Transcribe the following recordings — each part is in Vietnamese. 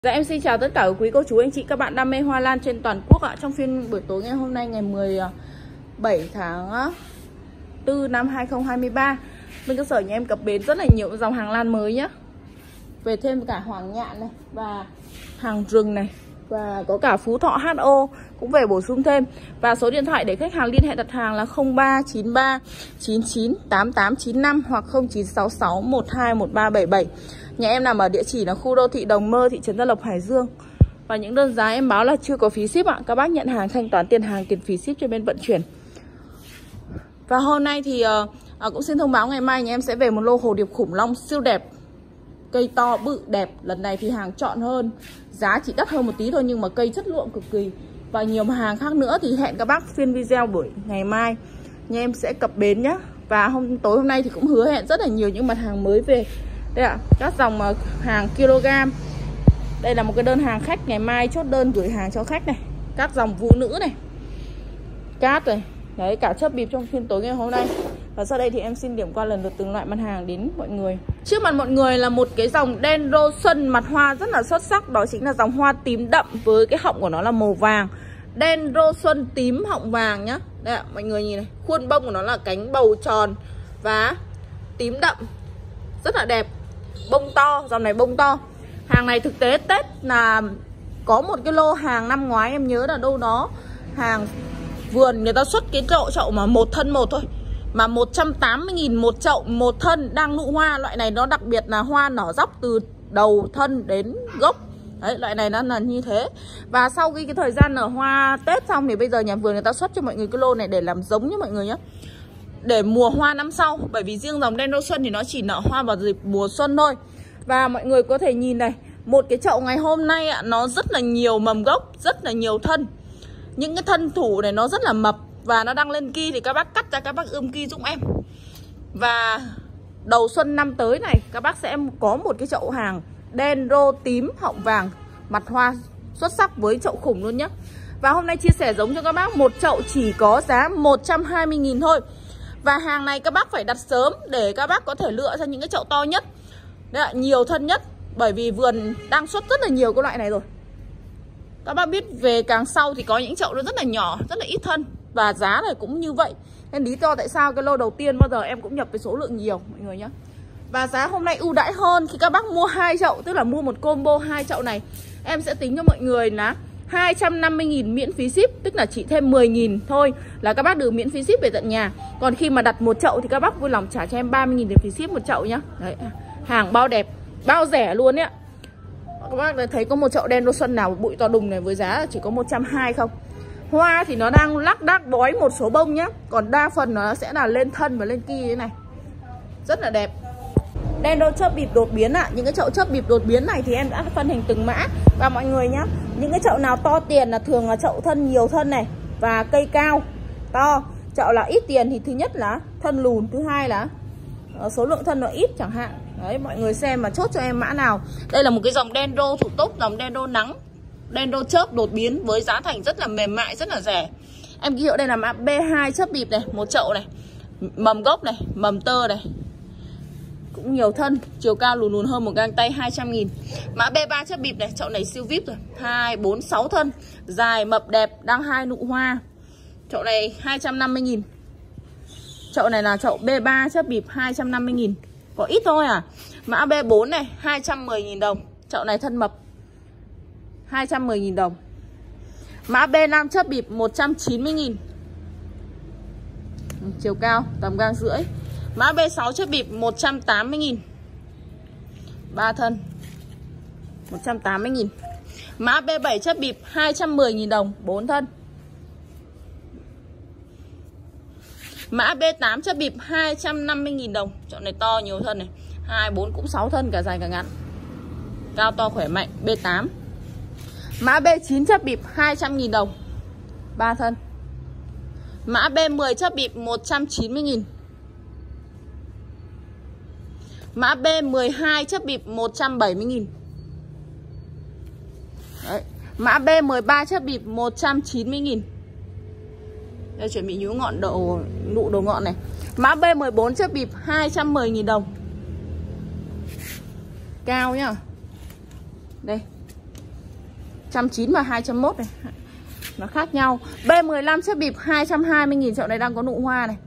Dạ em xin chào tất cả quý cô chú anh chị các bạn đam mê hoa lan trên toàn quốc ạ. Trong phiên buổi tối ngày hôm nay ngày 17 tháng 4 năm 2023, bên cơ sở nhà em cập bến rất là nhiều dòng hàng lan mới nhá. Về thêm cả hoàng nhạn này và hàng rừng này, và có cả Phú Thọ HO cũng về bổ sung thêm. Và số điện thoại để khách hàng liên hệ đặt hàng là 0393 99 8895 hoặc 0966 12 1377. Nhà em nằm ở địa chỉ là khu đô thị Đồng Mơ, thị trấn Gia Lộc, Hải Dương. Và những đơn giá em báo là chưa có phí ship ạ. Các bác nhận hàng thanh toán tiền hàng, tiền phí ship cho bên vận chuyển. Và hôm nay thì cũng xin thông báo ngày mai nhà em sẽ về một lô hồ điệp khủng long siêu đẹp. Cây to bự đẹp. Lần này thì hàng chọn hơn, giá chỉ đắt hơn một tí thôi nhưng mà cây chất lượng cực kỳ. Và nhiều mặt hàng khác nữa thì hẹn các bác phiên video buổi ngày mai nhà em sẽ cập bến nhá. Và tối hôm nay thì cũng hứa hẹn rất là nhiều những mặt hàng mới về. Đây ạ, các dòng hàng kg. Đây là một cái đơn hàng khách, ngày mai chốt đơn gửi hàng cho khách này. Các dòng vũ nữ này, cát này. Đấy, cả chớp bịp trong phiên tối ngày hôm nay. Và sau đây thì em xin điểm qua lần lượt từng loại mặt hàng đến mọi người. Trước mặt mọi người là một cái dòng Dendro Xuân mặt hoa rất là xuất sắc. Đó chính là dòng hoa tím đậm với cái họng của nó là màu vàng. Dendro Xuân tím họng vàng nhá. Đây ạ, mọi người nhìn này. Khuôn bông của nó là cánh bầu tròn và tím đậm, rất là đẹp. Bông to, dòng này bông to. Hàng này thực tế Tết là có một cái lô hàng năm ngoái em nhớ là đâu đó hàng vườn người ta xuất cái chậu mà một thân một thôi, mà 180.000 một chậu một thân đang nụ hoa. Loại này nó đặc biệt là hoa nở dóc từ đầu thân đến gốc. Đấy, loại này nó là như thế. Và sau cái thời gian nở hoa Tết xong thì bây giờ nhà vườn người ta xuất cho mọi người cái lô này để làm giống nhé mọi người nhé, để mùa hoa năm sau. Bởi vì riêng dòng Dendro Xuân thì nó chỉ nở hoa vào dịp mùa xuân thôi. Và mọi người có thể nhìn này, một cái chậu ngày hôm nay ạ, nó rất là nhiều mầm gốc, rất là nhiều thân. Những cái thân thủ này nó rất là mập và nó đang lên ki thì các bác cắt ra, các bác ươm ki giúp em. Và đầu xuân năm tới này các bác sẽ có một cái chậu hàng Dendro tím họng vàng mặt hoa xuất sắc với chậu khủng luôn nhé. Và hôm nay chia sẻ giống cho các bác một chậu chỉ có giá 120.000 thôi. Và hàng này các bác phải đặt sớm để các bác có thể lựa ra những cái chậu to nhất. Đấy ạ, nhiều thân nhất. Bởi vì vườn đang xuất rất là nhiều cái loại này rồi. Các bác biết về càng sau thì có những chậu nó rất là nhỏ, rất là ít thân. Và giá này cũng như vậy. Nên lý do tại sao cái lô đầu tiên bao giờ em cũng nhập với số lượng nhiều mọi người nhé. Và giá hôm nay ưu đãi hơn khi các bác mua 2 chậu, tức là mua một combo 2 chậu này. Em sẽ tính cho mọi người là 250.000 miễn phí ship, tức là chỉ thêm 10.000 thôi là các bác được miễn phí ship về tận nhà. Còn khi mà đặt một chậu thì các bác vui lòng trả cho em 30.000 tiền phí ship một chậu nhá. Đấy, hàng bao đẹp, bao rẻ luôn ấy. Các bác thấy có một chậu Dendro Xuân nào bụi to đùng này với giá chỉ có 120 không? Hoa thì nó đang lác đác bói một số bông nhá. Còn đa phần nó sẽ là lên thân và lên ki thế này. Rất là đẹp. Dendro chớp bịp đột biến ạ. Những cái chậu chớp bịp đột biến này thì em đã phân hình từng mã. Và mọi người nhá, những cái chậu nào to tiền là thường là chậu thân nhiều thân này và cây cao to. Chậu là ít tiền thì thứ nhất là thân lùn, thứ hai là số lượng thân nó ít chẳng hạn. Đấy, mọi người xem mà chốt cho em mã nào. Đây là một cái dòng Dendro thủ túc, dòng Dendro nắng, Dendro chớp đột biến với giá thành rất là mềm mại, rất là rẻ. Em ký hiệu đây là mã B2 chớp bịp này, một chậu này, mầm gốc này, mầm tơ này, cũng nhiều thân, chiều cao lùn lùn hơn một gang tay, 200.000. Mã B3 chớp bịp này, chậu này siêu vip rồi, 2, 4, 6 thân, dài mập đẹp, đang 2 nụ hoa. Chậu này 250.000. Chậu này là chậu B3 chớp bịp 250.000. Có ít thôi à. Mã B4 này 210.000 đồng. Chậu này thân mập 210.000 đồng. Mã B5 chớp bịp 190.000. Chiều cao tầm gang rưỡi. Mã B6 chớp bịp 180.000. 3 thân 180.000. Mã B7 chớp bịp 210.000 đồng, 4 thân. Mã B8 chớp bịp 250.000 đồng. Chậu này to nhiều thân này, 2, 4 cũng 6 thân, cả dài cả ngắn. Cao to khỏe mạnh, B8. Mã B9 chớp bịp 200.000 đồng, 3 thân. Mã B10 chớp bịp 190.000. Mã B12 chớp bịp 170.000. Đấy. Mã B13 chớp bịp 190.000. Đây chuẩn bị nhú ngọn nụ đầu ngọn này. Mã B14 chớp bịp 210.000 đồng. Cao nhá. Đây. 190 và 201 này. Nó khác nhau. B15 xếp bịp 220.000. Chậu này đang có nụ hoa này.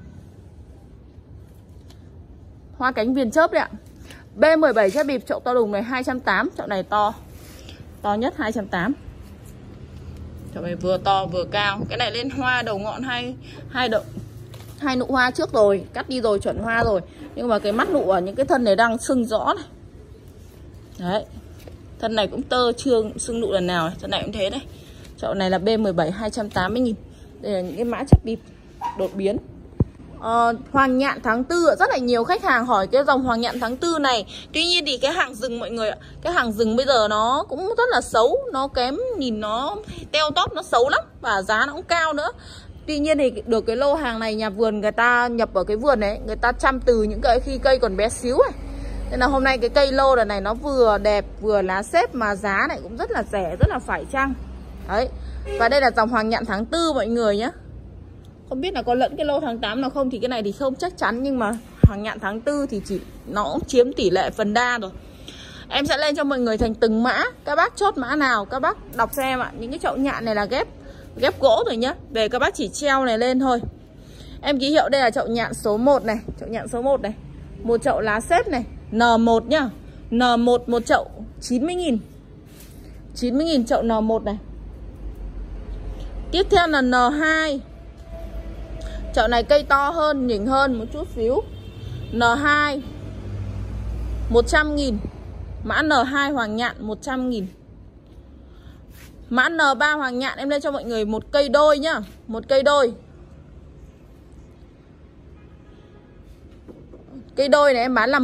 Hoa cánh viền chớp đấy ạ. B17 xếp bịp chậu to đùng này 280. Chậu này to nhất 280. Chậu này vừa to vừa cao. Cái này lên hoa đầu ngọn hai nụ hoa trước rồi, cắt đi rồi, chuẩn hoa rồi. Nhưng mà cái mắt nụ ở những cái thân này đang sưng rõ này. Đấy. Thân này cũng tơ chưa sưng nụ lần nào này. Thân này cũng thế đấy. Chậu này là B17 280.000. Đây là những cái mã chất bịp đột biến. Hoàng nhạn tháng 4 rất là nhiều khách hàng hỏi cái dòng hoàng nhạn tháng 4 này. Tuy nhiên thì cái hàng rừng mọi người ạ, cái hàng rừng bây giờ nó cũng rất là xấu, nó kém, nhìn nó teo tóp, nó xấu lắm và giá nó cũng cao nữa. Tuy nhiên thì được cái lô hàng này nhà vườn người ta nhập ở cái vườn đấy, người ta chăm từ những cái khi cây còn bé xíu này. Nên là hôm nay cái cây lô này nó vừa đẹp vừa lá xếp mà giá này cũng rất là rẻ, rất là phải chăng. Đấy. Và đây là dòng hoàng nhạn tháng 4 mọi người nhé. Không biết là có lẫn cái lô tháng 8 nào không thì cái này thì không chắc chắn, nhưng mà hoàng nhạn tháng 4 thì nó cũng chiếm tỷ lệ phần đa rồi. Em sẽ lên cho mọi người thành từng mã. Các bác chốt mã nào các bác đọc xem ạ. Những cái chậu nhạn này là ghép gỗ rồi nhá. Về các bác chỉ treo này lên thôi. Em ký hiệu đây là chậu nhạn số 1 này, chậu nhạn số 1 này. Một chậu lá xếp này, N1 nhá. N1 một chậu 90.000. 90.000 chậu N1 này. Tiếp theo là N2. Chậu này cây to hơn, nhỉnh hơn một chút xíu. N2 100.000. Mã N2 hoàng nhạn 100.000. Mã N3 hoàng nhạn em lên cho mọi người một cây đôi nhá. Một cây đôi. Cây đôi này em bán là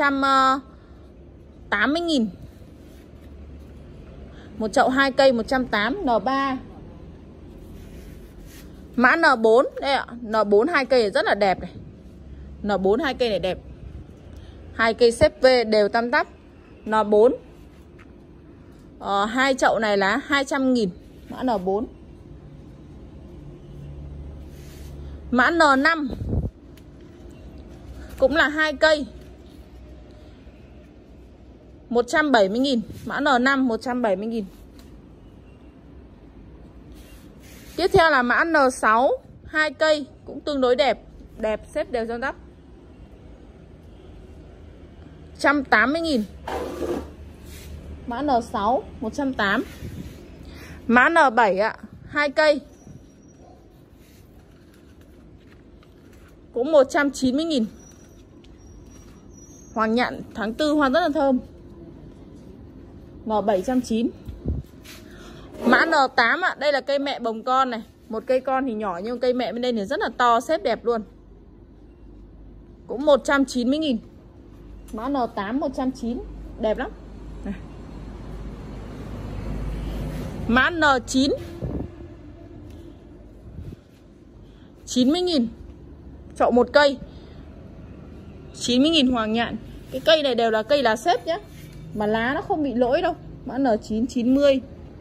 180.000. Một chậu 2 cây 180. N3. Mã N4 đây ạ. N4 2 cây này rất là đẹp này. N4 2 cây này đẹp. 2 cây xếp V đều tăm tắp. N4. Hai chậu này là 200.000. Mã N4. Mã N5 cũng là 2 cây 170.000. Mã N5 170.000. Tiếp theo là mã N6 2 cây cũng tương đối đẹp. Đẹp xếp đều tăm tắp. 180.000. Mã N6 180. Mã N7 ạ, 2 cây cũng 190.000. Hoàng nhạn tháng 4 hoa rất là thơm. N790. Mã N8 ạ, đây là cây mẹ bồng con này. Một cây con thì nhỏ nhưng cây mẹ bên đây thì rất là to, xếp đẹp luôn. Cũng 190.000. Mã N8 190, đẹp lắm. Này. Mã N9 90.000. Chậu một cây 90.000 hoàng nhạn. Cái cây này đều là cây lá xếp nhé, mà lá nó không bị lỗi đâu. Mã N9 90.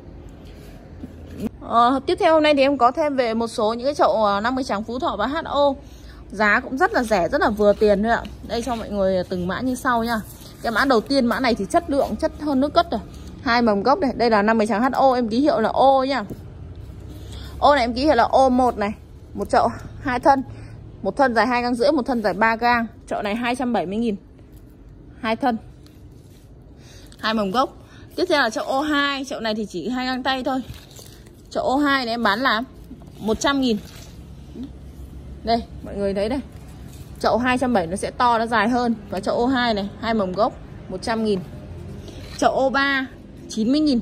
Tiếp theo hôm nay thì em có thêm về một số những cái chậu 50 trắng Phú Thọ và HO. Giá cũng rất là rẻ, rất là vừa tiền thôi ạ. Đây cho mọi người từng mã như sau nha. Cái mã đầu tiên, mã này thì chất lượng, chất hơn nước cất rồi. 2 mầm gốc này, đây là 50 trắng HO, em ký hiệu là O nha. O này em ký hiệu là O1 này. Một chậu 2 thân. Một thân dài 2,5 gang, một thân dài 3 gang. Chậu này 270.000. 2 thân. 2 mầm gốc. Tiếp theo là chậu O2, chậu này thì chỉ 2 gang tay thôi. Chậu O2 này em bán là 100.000. Đây, mọi người thấy đây. Chậu 270 nó sẽ to, nó dài hơn. Và chậu O2 này, 2 mầm gốc 100.000. Chậu O3 90.000.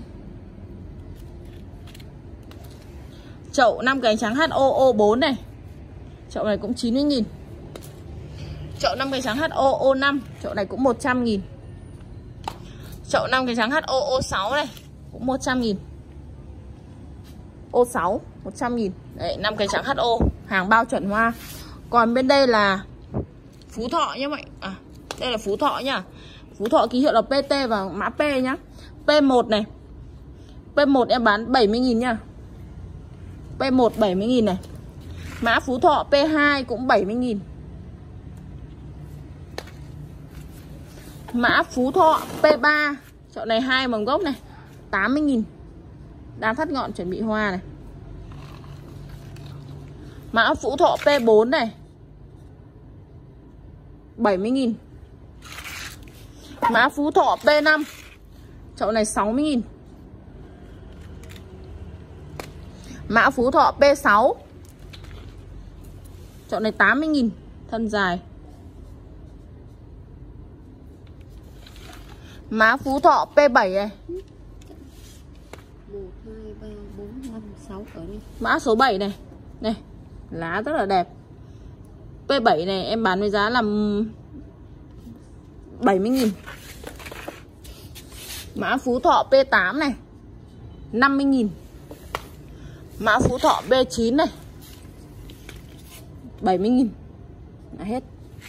Chậu 5 cánh trắng HO O4 này. Chậu này cũng 90.000. Chậu 5 cánh trắng HO O5, chậu này cũng 100.000. Chậu 5 cánh trắng HO O6 này cũng 100.000. O6 100.000. Đấy, 5 cánh trắng HO, hàng bao chuẩn hoa. Còn bên đây là Phú Thọ nhá mọi. Đây là Phú Thọ nhá. Phú Thọ ký hiệu là PT và mã P nhá. P1 này. P1 em bán 70.000 nhá. P1 70.000 này. Mã Phú Thọ P2 cũng 70.000. Mã Phú Thọ P3, chậu này 2 mầm gốc này, 80.000. đang thắt ngọn chuẩn bị hoa này. Mã Phú Thọ P4 này 70.000. Mã Phú Thọ P5 chậu này 60.000. Mã Phú Thọ P6 chậu này 80.000, thân dài. Mã Phú Thọ P7 này 1, 2, 3, 4, 5, 6 ở đây. Mã số 7 này. Này, lá rất là đẹp. P7 này em bán với giá là 70.000. Mã Phú Thọ P8 này 50.000. Mã Phú Thọ B9 này 70.000 là hết.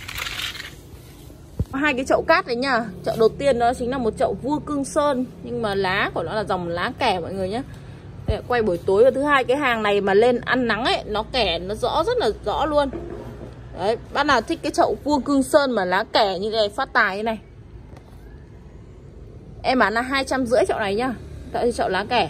Hai cái chậu cát đấy nhá. Chậu đầu tiên đó chính là một chậu vua cương sơn, nhưng mà lá của nó là dòng lá kẻ mọi người nhé. Đây, quay buổi tối. Và thứ hai, cái hàng này mà lên ăn nắng ấy, nó kẻ nó rõ, rất là rõ luôn. Đấy, bác nào thích cái chậu vua cương sơn mà lá kẻ như này, phát tài như này, em bán là 250 chậu này nhá. Tại chậu lá kẻ.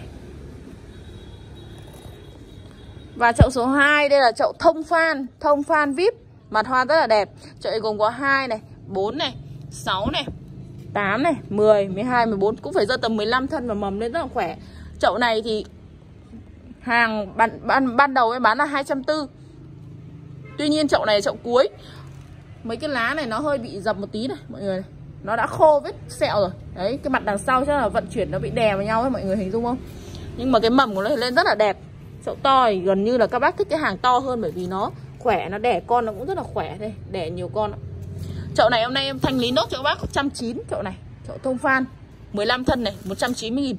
Và chậu số 2 đây là chậu thông phan VIP, mặt hoa rất là đẹp. Chậu này gồm có 2 này, 4 này, 6 này, 8 này, 10, 12, 14, cũng phải rơi tầm 15 thân và mầm lên rất là khỏe. Chậu này thì hàng ban đầu em bán là 240. Tuy nhiên chậu này là chậu cuối. Mấy cái lá này nó hơi bị dập một tí này mọi người này. Nó đã khô vết sẹo rồi. Đấy, cái mặt đằng sau chắc là vận chuyển nó bị đè vào nhau ấy, mọi người hình dung không? Nhưng mà cái mầm của nó lên rất là đẹp. Chậu to thì gần như là các bác thích cái hàng to hơn, bởi vì nó khỏe, nó đẻ con nó cũng rất là khỏe đây, đẻ nhiều con. Chậu này hôm nay em thanh lý nốt cho các bác 190 chậu này, chậu thông phan 15 thân này 190.000.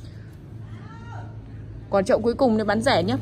Còn chậu cuối cùng này bán rẻ nhá.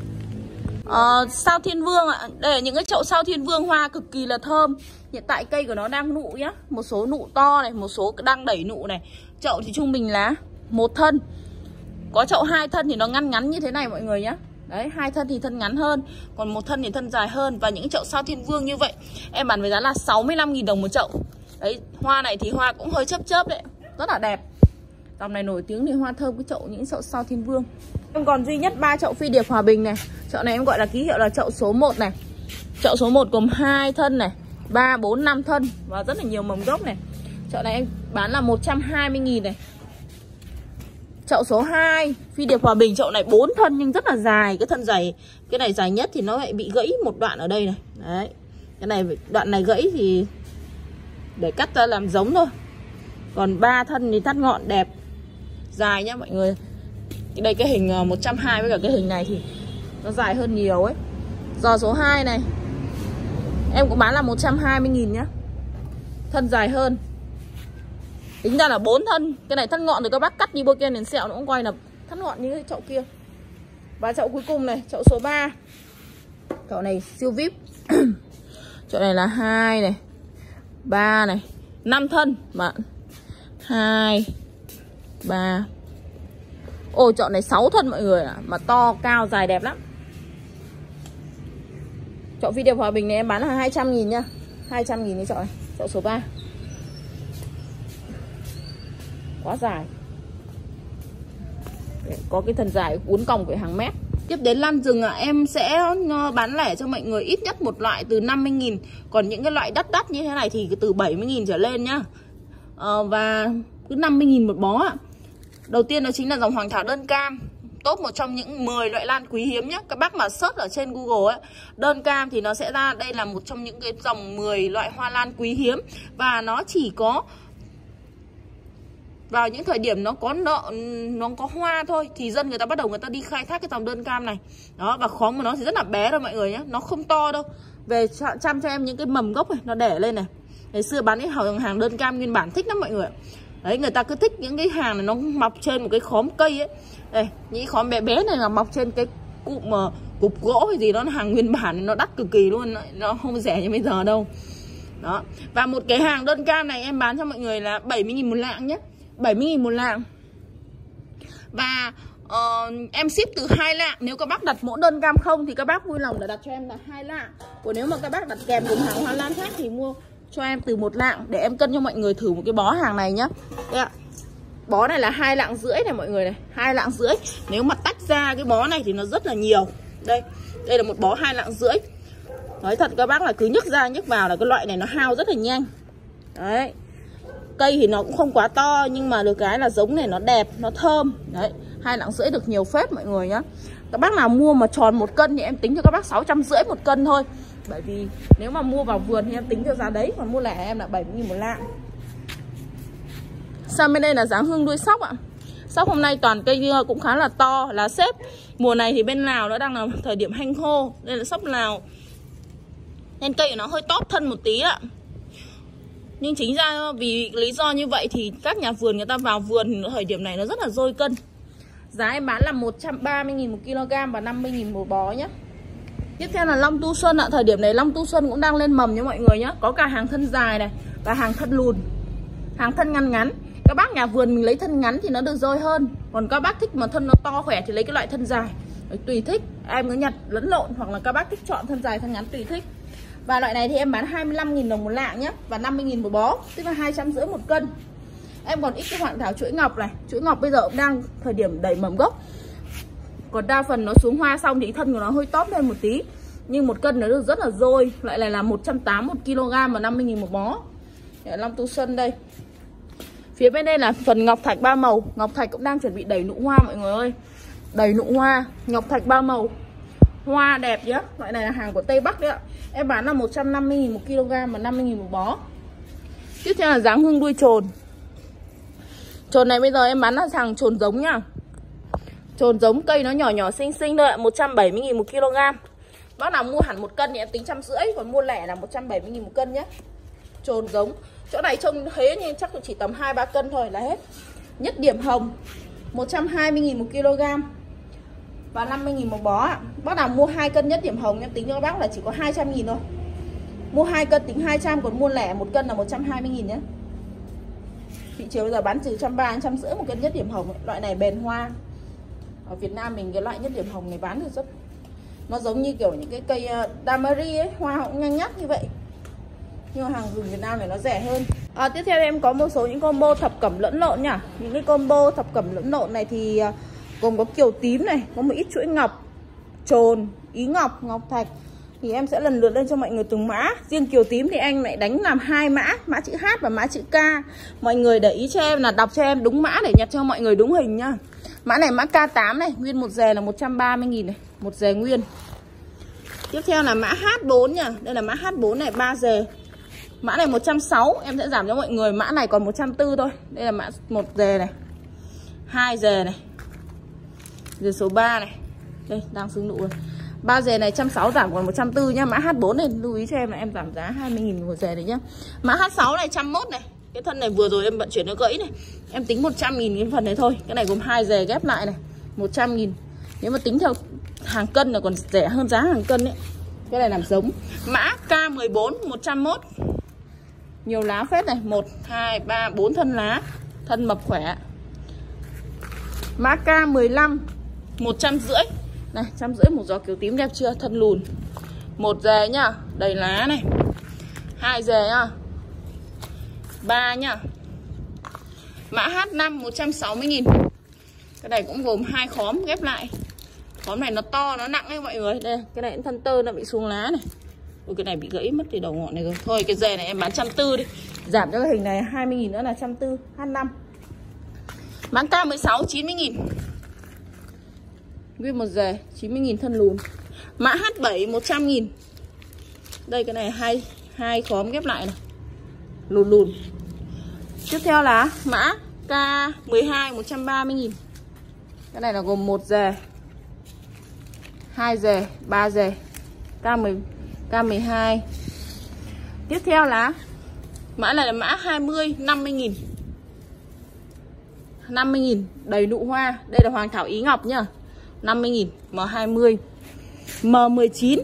Sao Thiên Vương ạ. Đây là những cái chậu sao Thiên Vương, hoa cực kỳ là thơm. Hiện tại cây của nó đang nụ nhá. Một số nụ to này, một số đang đẩy nụ này. Chậu thì trung bình lá 1 thân. Có chậu 2 thân thì nó ngắn như thế này mọi người nhá. Đấy, 2 thân thì thân ngắn hơn, còn 1 thân thì thân dài hơn. Và những chậu sao Thiên Vương như vậy em bán với giá là 65.000 đồng một chậu. Đấy, hoa này thì hoa cũng hơi chớp đấy, rất là đẹp. Dòng này nổi tiếng thì hoa thơm cái chậu, những chậu sao Thiên Vương. Em còn duy nhất 3 chậu phi điệp hòa bình này. Chậu này em gọi là ký hiệu là chậu số 1 này. Chậu số 1 gồm 2 thân này, 3, 4, 5 thân và rất là nhiều mầm gốc này. Chậu này em bán là 120.000 này. Chậu số 2 phi điệp hòa bình, chậu này 4 thân nhưng rất là dài. Cái thân dày, cái này dài nhất thì nó lại bị gãy một đoạn ở đây này. Đấy, cái này đoạn này gãy thì để cắt ra làm giống thôi. Còn 3 thân thì thắt ngọn đẹp, dài nhá mọi người. Đây cái hình 120 với cả cái hình này thì nó dài hơn nhiều ấy. Giò số 2 này em cũng bán là 120.000 nhá. Thân dài hơn. Tính ra là 4 thân. Cái này thắt ngọn thì các bác cắt như bôi ken đến sẹo nó cũng quay là thắt ngọn như cái chậu kia. Và chậu cuối cùng này, chậu số 3. Chậu này siêu VIP. Chậu này là 2 này, 3 này, 5 thân mà 2 3. Ồ, chậu này 6 thân mọi người ạ, mà to, cao, dài đẹp lắm. Chậu phi điệp hòa bình này em bán là 200.000 nhá. 200.000 cái chậu này, chậu số 3. Quá dài. Có cái thân dài uốn cong của hàng mét. Tiếp đến lan rừng em sẽ bán lẻ cho mọi người ít nhất một loại từ 50.000. Còn những cái loại đắt như thế này thì từ 70.000 trở lên nhá. Và cứ 50.000 một bó ạ. Đầu tiên đó chính là dòng hoàng thảo đơn cam, top một trong những 10 loại lan quý hiếm nhé. Các bác mà search ở trên Google ấy, đơn cam thì nó sẽ ra đây là một trong những cái dòng 10 loại hoa lan quý hiếm. Và nó chỉ có vào những thời điểm nó có hoa thôi thì dân người ta bắt đầu người ta đi khai thác cái dòng đơn cam này. Đó, và khóm của nó thì rất là bé thôi mọi người nhé. Nó không to đâu. Về chăm cho em những cái mầm gốc này, nó đẻ lên này. Ngày xưa bán cái hàng đơn cam nguyên bản thích lắm mọi người. Đấy, người ta cứ thích những cái hàng này nó mọc trên một cái khóm cây ấy. Đây, những khóm bé bé này là mọc trên cái cục gỗ hay gì đó, nó hàng nguyên bản, nó đắt cực kỳ luôn, nó không rẻ như bây giờ đâu. Đó. Và một cái hàng đơn cam này em bán cho mọi người là 70.000 một lạng nhé. 70.000 một lạng. Và em ship từ 2 lạng. Nếu các bác đặt mỗi đơn cam không thì các bác vui lòng để đặt cho em là 2 lạng. Còn nếu mà các bác đặt kèm cùng hàng hoa lan khác thì mua cho em từ 1 lạng để em cân cho mọi người thử một cái bó hàng này nhá. Đây ạ. Bó này là 2,5 lạng này mọi người này, 2,5 lạng. Nếu mà tách ra cái bó này thì nó rất là nhiều. Đây là một bó 2,5 lạng. Nói thật các bác là cứ nhấc ra nhấc vào là cái loại này nó hao rất là nhanh. Đấy. Cây thì nó cũng không quá to, nhưng mà được cái là giống này nó đẹp, nó thơm. Đấy, 2,5 lạng được nhiều phết mọi người nhá. Các bác nào mua mà tròn 1 cân thì em tính cho các bác 650 1 cân thôi. Bởi vì nếu mà mua vào vườn thì em tính theo giá đấy, còn mua lẻ em là 70.000 một lạng. Sang bên đây là dáng hương đuôi sóc ạ. Sóc hôm nay toàn cây cũng khá là to, lá xếp. Mùa này thì bên Lào nó đang là thời điểm hanh khô, đây là sóc Lào, nên cây của nó hơi tóp thân một tí ạ. Nhưng chính ra vì lý do như vậy thì các nhà vườn người ta vào vườn thời điểm này nó rất là dôi cân. Giá em bán là 130.000 một kg và 50.000 một bó nhé. Tiếp theo là long tu xuân ạ. Thời điểm này long tu xuân cũng đang lên mầm nha mọi người nhé. Có cả hàng thân dài này và hàng thân lùn, hàng thân ngắn ngắn. Các bác nhà vườn mình lấy thân ngắn thì nó được dôi hơn. Còn các bác thích mà thân nó to khỏe thì lấy cái loại thân dài. Tùy thích, em cứ nhặt lẫn lộn, hoặc là các bác thích chọn thân dài thân ngắn tùy thích. Và loại này thì em bán 25.000 đồng một lạng nhé, và 50.000 một bó, tức là 250 một cân. Em còn ít cái hoạn thảo chuỗi ngọc này. Chuỗi ngọc bây giờ cũng đang thời điểm đẩy mầm gốc. Còn đa phần nó xuống hoa xong thì thân của nó hơi tóp lên một tí, nhưng 1 cân nó được rất là dôi. Loại này là 180 một kg và 50.000 một bó. Long tu xuân đây. Phía bên đây là phần ngọc thạch 3 màu. Ngọc thạch cũng đang chuẩn bị đẩy nụ hoa mọi người ơi. Đẩy nụ hoa, ngọc thạch 3 màu. Hoa đẹp nhá. Loại này là hàng của Tây Bắc đấy ạ. Em bán là 150.000 một kg và 50.000 một bó. Tiếp theo là dáng hương đuôi trồn. Trồn này bây giờ em bán là hàng trồn giống nhá. Trồn giống cây nó nhỏ nhỏ xinh xinh thôi ạ, 170.000 một kg. Bác nào mua hẳn 1 cân thì em tính 150, còn mua lẻ là 170.000 một cân nhé. Trồn giống. Chỗ này trông thế nhưng chắc chỉ tầm 2-3 cân thôi là hết. Nhất điểm hồng 120.000 một kg và 50.000 một bó ạ. Bác nào mua 2 cân nhất điểm hồng em tính cho các bác là chỉ có 200.000 thôi. Mua 2 cân tính 200, còn mua lẻ 1 cân là 120.000 nhé. Thị trường bây giờ bán từ 130-150 một cân nhất điểm hồng ấy. Loại này bền hoa. Ở Việt Nam mình cái loại nhất điểm hồng này bán được rất, nó giống như kiểu những cái cây Damari ấy, hoa cũng nhăn nhắt như vậy. Nhưng mà hàng dùng Việt Nam này nó rẻ hơn. Tiếp theo em có một số những combo thập cẩm lẫn lộn nhá. Những cái combo thập cẩm lẫn lộn này thì gồm có kiều tím này, có một ít chuỗi ngọc, trồn, ý ngọc, ngọc thạch. Thì em sẽ lần lượt lên cho mọi người từng mã. Riêng kiều tím thì anh lại đánh làm 2 mã, mã chữ H và mã chữ K. Mọi người để ý cho em là đọc cho em đúng mã để nhặt cho mọi người đúng hình nhá. Mã này mã K8 này, nguyên 1 dè là 130.000 này, 1 dè nguyên. Tiếp theo là mã H4 nhá. Đây là mã H4 này, 3 dè. Mã này 160, em sẽ giảm cho mọi người. Mã này còn 140 thôi. Đây là mã 1 dè này, 2 dè này, dè số 3 này. Đây, đang sưng nụ rồi. 3 dè này 160 giảm còn 140 nhá. Mã H4 này lưu ý cho em là em giảm giá 20.000 một dè này nhá. Mã H6 này 101 này. Cái thân này vừa rồi em vận chuyển nó gãy này. Em tính 100.000 cái phần này thôi. Cái này gồm 2 dè ghép lại này, 100.000. Nếu mà tính theo hàng cân là còn rẻ hơn giá hàng cân đấy. Cái này làm giống. Mã K14 101. Nhiều lá phết này, 1 2 3 4 thân lá, thân mập khỏe. Mã K15 150. Này, 150 một giò kiều tím đẹp chưa? Thân lùn. 1 dè nhá, đầy lá này. 2 dè nhá. 3 nhá. Mã H5 160.000. Cái này cũng gồm 2 khóm ghép lại. Khóm này nó to, nó nặng đấy mọi người. Đây, cái này cũng thân tơ nó bị xuống lá này. Ôi, cái này bị gãy mất thì đầu ngọn này rồi. Thôi cái dè này em bán 140 đi. Giảm cho cái hình này 20.000 nữa là 140. H5. Mã K16 90.000. Nguyên 1 dè 90.000 thân lùn. Mã H7 100.000. Đây cái này hai khóm ghép lại này, lùn lùn. Tiếp theo là mã K12 130.000. Cái này là gồm 1 dè, 2 dè, 3 dè. K12. Tiếp theo là mã này là mã 20 50.000. 50.000 đầy nụ hoa. Đây là hoàng thảo ý ngọc nhá. 50.000 M20. M19.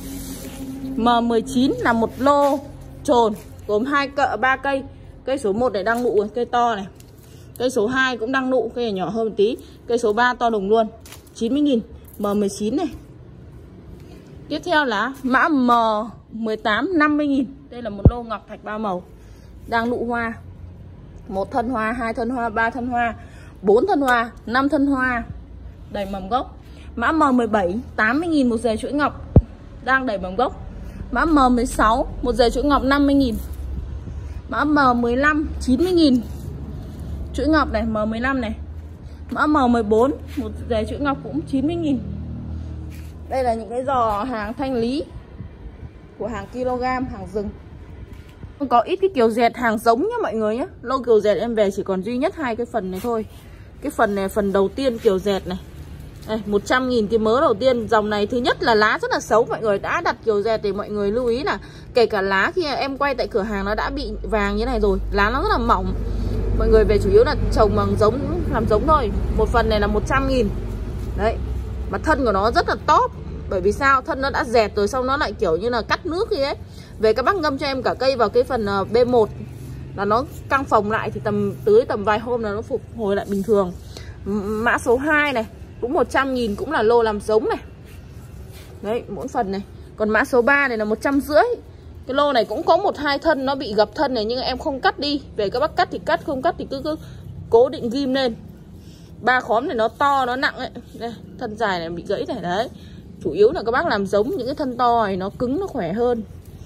M19 là một lô trồn gồm 3 cây. Cây số 1 này đang nụ, cây to này. Cây số 2 cũng đang nụ, cây này nhỏ hơn một tí. Cây số 3 to đùng luôn. 90.000 M19 này. Tiếp theo là mã M18 50.000. Đây là một lô ngọc thạch 3 màu đang nụ hoa. 1 thân hoa, 2 thân hoa, 3 thân hoa, 4 thân hoa, 5 thân hoa, đầy mầm gốc. Mã M17 80.000 một dề chuỗi ngọc đang đầy mầm gốc. Mã M16 một dề chuỗi ngọc 50.000. Mã M15 90.000 chuỗi ngọc này, M15 này. Mã M14 một dề chuỗi ngọc cũng 90.000. Đây là những cái giò hàng thanh lý của hàng kg, hàng rừng. Có ít cái kiểu dẹt hàng giống nhá mọi người nhé. Lô kiểu dẹt em về chỉ còn duy nhất 2 cái phần này thôi. Cái phần này phần đầu tiên kiểu dẹt này. Đây, 100.000 cái mớ đầu tiên. Dòng này thứ nhất là lá rất là xấu. Mọi người đã đặt kiểu dẹt thì mọi người lưu ý là kể cả lá khi em quay tại cửa hàng nó đã bị vàng như này rồi. Lá nó rất là mỏng. Mọi người về chủ yếu là trồng bằng giống, làm giống thôi. Một phần này là 100.000. Đấy. Mà thân của nó rất là top. Bởi vì sao? Thân nó đã dẹt rồi, xong nó lại kiểu như là cắt nước gì ấy. Về các bác ngâm cho em cả cây vào cái phần B1 là nó căng phồng lại thì tưới tầm vài hôm là nó phục hồi lại bình thường. Mã số 2 này cũng 100.000, cũng là lô làm giống này. Đấy, mỗi phần này. Còn mã số 3 này là 150. Cái lô này cũng có 1-2 thân nó bị gập thân này, nhưng em không cắt đi. Về các bác cắt thì cắt, không cắt thì cứ cố định ghim lên. 3 khóm này nó to, nó nặng ấy. Đây, thân dài này bị gãy này đấy. Chủ yếu là các bác làm giống những cái thân to này nó cứng, nó khỏe hơn.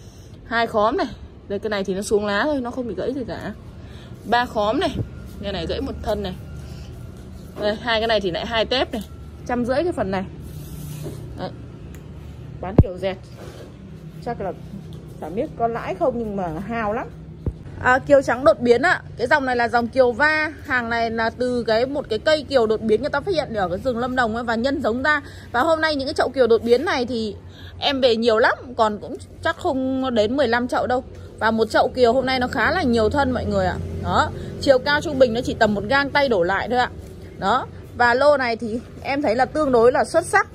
2 khóm này. Đây cái này thì nó xuống lá thôi, nó không bị gãy gì cả. 3 khóm này. Cái này gãy một thân này. Đây, 2 cái này thì lại 2 tép này. 150 cái phần này. Đấy. Bán kiểu dẹt. Chắc là chẳng biết có lãi không nhưng mà hào lắm. Kiều trắng đột biến ạ. Cái dòng này là dòng kiều va. Hàng này là từ một cái cây kiều đột biến người ta phát hiện ở cái rừng Lâm Đồng ấy và nhân giống ra. Và hôm nay những cái chậu kiều đột biến này thì em về nhiều lắm, còn cũng chắc không đến 15 chậu đâu. Và một chậu kiều hôm nay nó khá là nhiều thân mọi người ạ. Đó, chiều cao trung bình nó chỉ tầm một gang tay đổ lại thôi ạ. Đó, và lô này thì em thấy là tương đối là xuất sắc.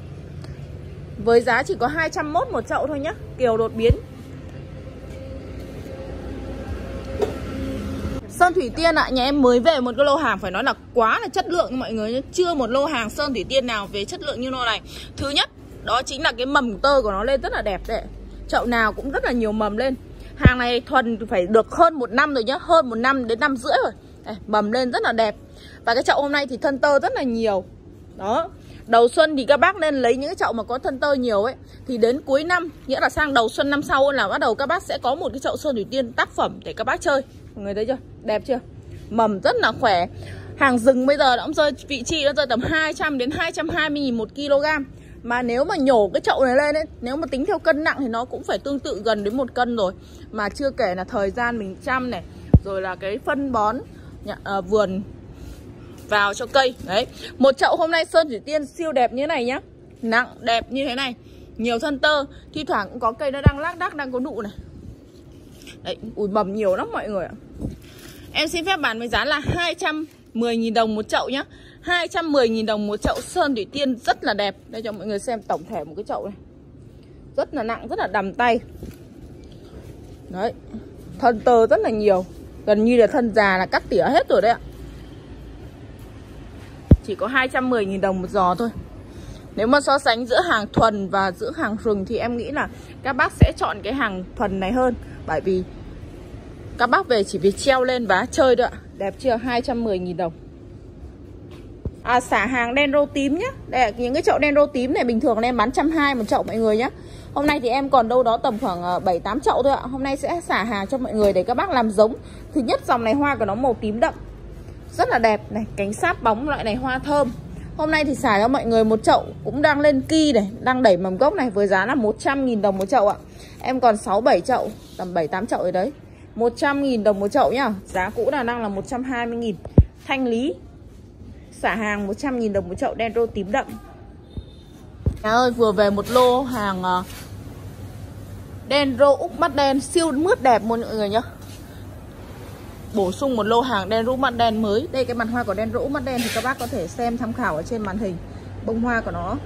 Với giá chỉ có 201 một chậu thôi nhá, kiều đột biến. Sơn Thủy Tiên ạ, nhà em mới về một cái lô hàng phải nói là quá là chất lượng mọi người nhé. Chưa một lô hàng Sơn Thủy Tiên nào về chất lượng như lô này. Thứ nhất, đó chính là cái mầm tơ của nó lên rất là đẹp đấy. Chậu nào cũng rất là nhiều mầm lên. Hàng này thuần phải được hơn 1 năm rồi nhá, hơn 1 năm đến 5 rưỡi rồi. Đây, mầm lên rất là đẹp. Và cái chậu hôm nay thì thân tơ rất là nhiều. Đó. Đầu xuân thì các bác nên lấy những cái chậu mà có thân tơ nhiều ấy. Thì đến cuối năm, nghĩa là sang đầu xuân năm sau là bắt đầu các bác sẽ có một cái chậu Sơn Thủy Tiên tác phẩm để các bác chơi. Mọi người thấy chưa? Đẹp chưa? Mầm rất là khỏe. Hàng rừng bây giờ nó cũng rơi, vị trí nó rơi tầm 200 đến 220.000 một kg. Mà nếu mà nhổ cái chậu này lên ấy, nếu mà tính theo cân nặng thì nó cũng phải tương tự gần đến 1 cân rồi. Mà chưa kể là thời gian mình chăm này, rồi là cái phân bón vườn vào cho cây. Đấy, một chậu hôm nay Sơn Thủy Tiên siêu đẹp như thế này nhá. Nặng, đẹp như thế này. Nhiều thân tơ, thi thoảng cũng có cây nó đang lác đác, đang có nụ này. Đấy, ui mầm nhiều lắm mọi người ạ. Em xin phép bán với giá là 210.000 đồng một chậu nhá. 210.000 đồng một chậu Sơn Thủy Tiên rất là đẹp. Đây cho mọi người xem tổng thể một cái chậu này. Rất là nặng, rất là đầm tay. Đấy, thân tơ rất là nhiều. Gần như là thân già là cắt tỉa hết rồi đấy ạ. Chỉ có 210.000 đồng một giò thôi. Nếu mà so sánh giữa hàng thuần và giữa hàng rừng thì em nghĩ là các bác sẽ chọn cái hàng thuần này hơn. Bởi vì các bác về chỉ việc treo lên vá chơi thôi ạ. Đẹp chưa? 210.000 đồng. Xả hàng đen rô tím nhá. Đây là những cái chậu đen rô tím này bình thường em bán 120 một chậu mọi người nhá. Hôm nay thì em còn đâu đó tầm khoảng 7-8 chậu thôi ạ. Hôm nay sẽ xả hàng cho mọi người để các bác làm giống. Thứ nhất dòng này hoa của nó màu tím đậm, rất là đẹp này, cánh sáp bóng loại này hoa thơm. Hôm nay thì xả cho mọi người một chậu cũng đang lên ki này, đang đẩy mầm gốc này với giá là 100.000 đồng một chậu ạ. Em còn 6-7 chậu, tầm 7-8 chậu rồi đấy. 100.000 đồng một chậu nhá. Giá cũ là đang là 120.000. Thanh lý xả hàng 100.000 đồng một chậu đen rô tím đậm. Nhà ơi, vừa về một lô hàng đen rô úc mắt đen siêu mướt đẹp mọi người nhá. Bổ sung một lô hàng đen rũ mắt đen mới. Đây cái mặt hoa của đen rũ mắt đen thì các bác có thể xem tham khảo ở trên màn hình. Bông hoa của nó.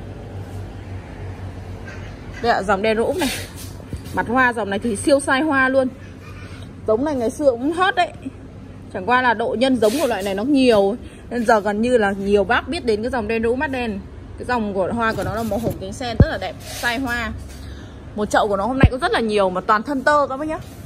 Đây ạ, dòng đen rũ này. Mặt hoa dòng này thì siêu size hoa luôn. Giống này ngày xưa cũng hot đấy. Chẳng qua là độ nhân giống của loại này nó nhiều, nên giờ gần như là nhiều bác biết đến cái dòng đen rũ mắt đen. Cái dòng của hoa của nó là màu hồng cánh sen rất là đẹp, size hoa. Một chậu của nó hôm nay cũng rất là nhiều mà toàn thân tơ các bác nhá.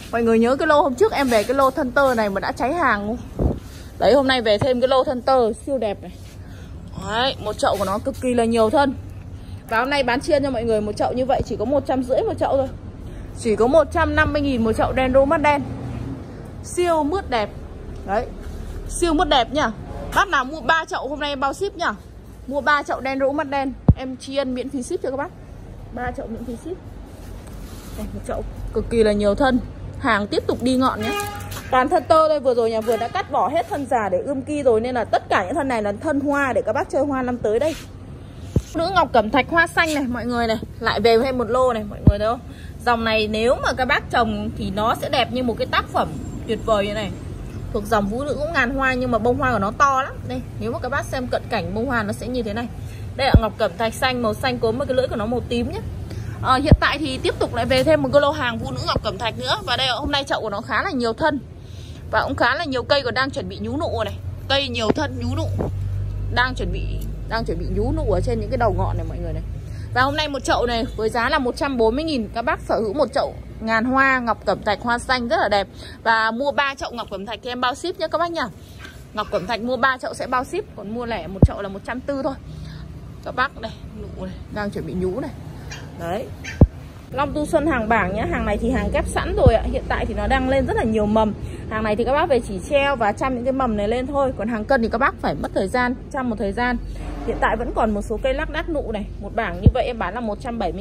Mọi người nhớ cái lô hôm trước em về cái lô thân tơ này mà đã cháy hàng không? Đấy, hôm nay về thêm cái lô thân tơ siêu đẹp này. Đấy, một chậu của nó cực kỳ là nhiều thân. Và hôm nay bán chiên cho mọi người một chậu như vậy chỉ có 150 một chậu thôi. Chỉ có 150.000 một chậu đen rô mắt đen. Siêu mướt đẹp. Đấy, siêu mướt đẹp nhá. Bác nào mua 3 chậu hôm nay em bao ship nhá. Mua 3 chậu đen rô mắt đen em chiên miễn phí ship cho các bác. 3 chậu miễn phí ship. Đây, một chậu cực kỳ là nhiều thân. Hàng tiếp tục đi ngọn nhé. Toàn thân tơ đây, vừa rồi nhà vườn đã cắt bỏ hết thân già để ươm ki rồi, nên là tất cả những thân này là thân hoa để các bác chơi hoa năm tới đây. Nữ ngọc cẩm thạch hoa xanh này mọi người này, lại về thêm một lô này mọi người thấy không? Dòng này nếu mà các bác trồng thì nó sẽ đẹp như một cái tác phẩm tuyệt vời như này. Thuộc dòng vũ nữ cũng ngàn hoa nhưng mà bông hoa của nó to lắm. Đây, nếu mà các bác xem cận cảnh bông hoa nó sẽ như thế này. Đây là ngọc cẩm thạch xanh màu xanh cốm, với cái lưỡi của nó màu tím nhé. Hiện tại thì tiếp tục lại về thêm một cái lô hàng vũ nữ ngọc cẩm thạch nữa. Và đây hôm nay chậu của nó khá là nhiều thân. Và cũng khá là nhiều cây còn đang chuẩn bị nhú nụ này. Cây nhiều thân nhú nụ. Đang chuẩn bị nhú nụ ở trên những cái đầu ngọn này mọi người này. Và hôm nay một chậu này với giá là 140.000, các bác sở hữu một chậu ngàn hoa ngọc cẩm thạch hoa xanh rất là đẹp. Và mua 3 chậu ngọc cẩm thạch thì em bao ship nhé các bác nhá. Ngọc cẩm thạch mua 3 chậu sẽ bao ship, còn mua lẻ một chậu là 140 thôi. Các bác đây, nụ này, đang chuẩn bị nhú này. Đấy. Long Tu Xuân hàng bảng nhé. Hàng này thì hàng ghép sẵn rồi ạ. Hiện tại thì nó đang lên rất là nhiều mầm. Hàng này thì các bác về chỉ treo và chăm những cái mầm này lên thôi. Còn hàng cân thì các bác phải mất thời gian, chăm một thời gian. Hiện tại vẫn còn một số cây lác đác nụ này. Một bảng như vậy em bán là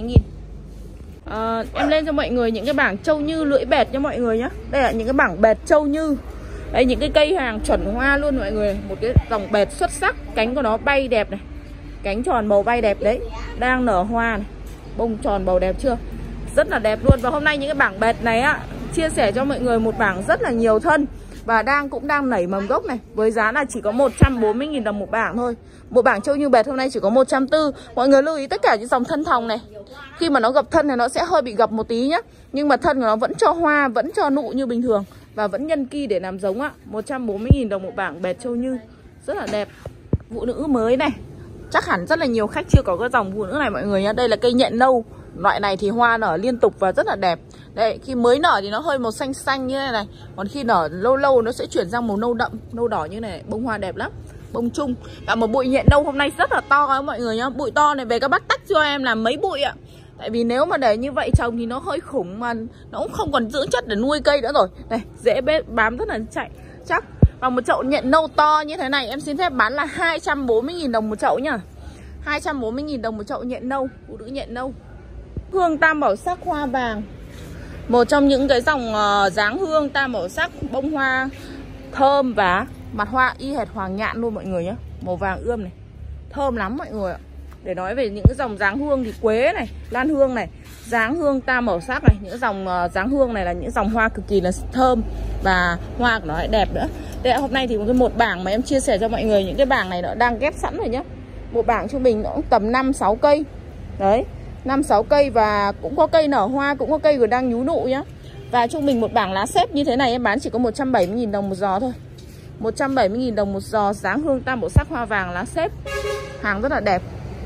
170.000. Em lên cho mọi người những cái bảng châu như lưỡi bẹt nha mọi người nhé. Đây là những cái bảng bẹt châu như. Đây những cái cây hàng chuẩn hoa luôn mọi người. Một cái dòng bẹt xuất sắc. Cánh của nó bay đẹp này. Cánh tròn màu bay đẹp đấy. Đang nở hoa này. Bông tròn bầu đẹp chưa? Rất là đẹp luôn. Và hôm nay những cái bảng bẹt này á, chia sẻ cho mọi người một bảng rất là nhiều thân. Và cũng đang nảy mầm gốc này. Với giá là chỉ có 140.000 đồng một bảng thôi. Một bảng châu như bẹt hôm nay chỉ có 140. Mọi người lưu ý tất cả những dòng thân thòng này, khi mà nó gập thân thì nó sẽ hơi bị gập một tí nhá. Nhưng mà thân của nó vẫn cho hoa, vẫn cho nụ như bình thường. Và vẫn nhân ki để làm giống ạ. 140.000 đồng một bảng bẹt châu như. Rất là đẹp. Vũ nữ mới này. Chắc hẳn rất là nhiều khách chưa có cái dòng vũ nữ này mọi người nhá. Đây là cây nhện nâu. Loại này thì hoa nở liên tục và rất là đẹp. Đây, khi mới nở thì nó hơi màu xanh xanh như này này. Còn khi nở lâu lâu nó sẽ chuyển sang màu nâu đậm, nâu đỏ như này. Bông hoa đẹp lắm. Bông chung. Và một bụi nhện nâu hôm nay rất là to các mọi người nhá. Bụi to này về các bác tách cho em làm mấy bụi ạ. Tại vì nếu mà để như vậy trồng thì nó hơi khủng, mà nó cũng không còn dưỡng chất để nuôi cây nữa rồi. Đây, dễ bám rất là chạy chắc. Và một chậu nhện nâu to như thế này em xin phép bán là 240.000 đồng một chậu nhá. 240.000 đồng một chậu nhện nâu, phụ nữ nhện nâu. Hương tam bảo sắc hoa vàng. Một trong những cái dòng dáng hương tam bảo sắc, bông hoa thơm và mặt hoa y hệt hoàng nhạn luôn mọi người nhé. Màu vàng ươm này. Thơm lắm mọi người ạ. Để nói về những cái dòng dáng hương thì quế này, lan hương này, dáng hương tam bảo sắc này, những dòng dáng hương này là những dòng hoa cực kỳ là thơm và hoa của nó lại đẹp nữa. Đây hôm nay thì một bảng mà em chia sẻ cho mọi người, những cái bảng này nó đang ghép sẵn rồi nhá. Một bảng trung bình nó cũng tầm 5-6 cây. Đấy, 5-6 cây và cũng có cây nở hoa, cũng có cây vừa đang nhú nụ nhá. Và trung bình một bảng lá xếp như thế này em bán chỉ có 170.000 đồng một giò thôi. 170.000 đồng một giò dáng hương tam bảo sắc hoa vàng lá xếp. Hàng rất là đẹp.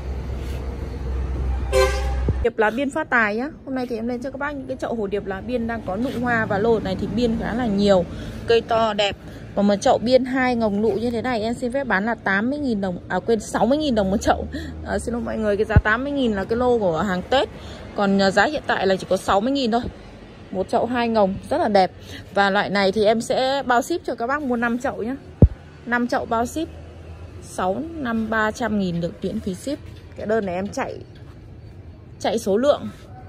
Điệp lá biên phát tài nhá. Hôm nay thì em lên cho các bác những cái chậu hồ điệp lá biên đang có nụ hoa, và lô này thì biên khá là nhiều, cây to đẹp. Và một chậu biên 2 ngồng nụ như thế này em xin phép bán là 80.000 đồng, 60.000 đồng một chậu. Xin lỗi mọi người, cái giá 80.000 là cái lô của hàng Tết. Còn giá hiện tại là chỉ có 60.000 thôi. Một chậu 2 ngồng rất là đẹp. Và loại này thì em sẽ bao ship cho các bác mua 5 chậu nhá. 5 chậu bao ship 300.000 được miễn phí ship. Cái đơn này em chạy số lượng.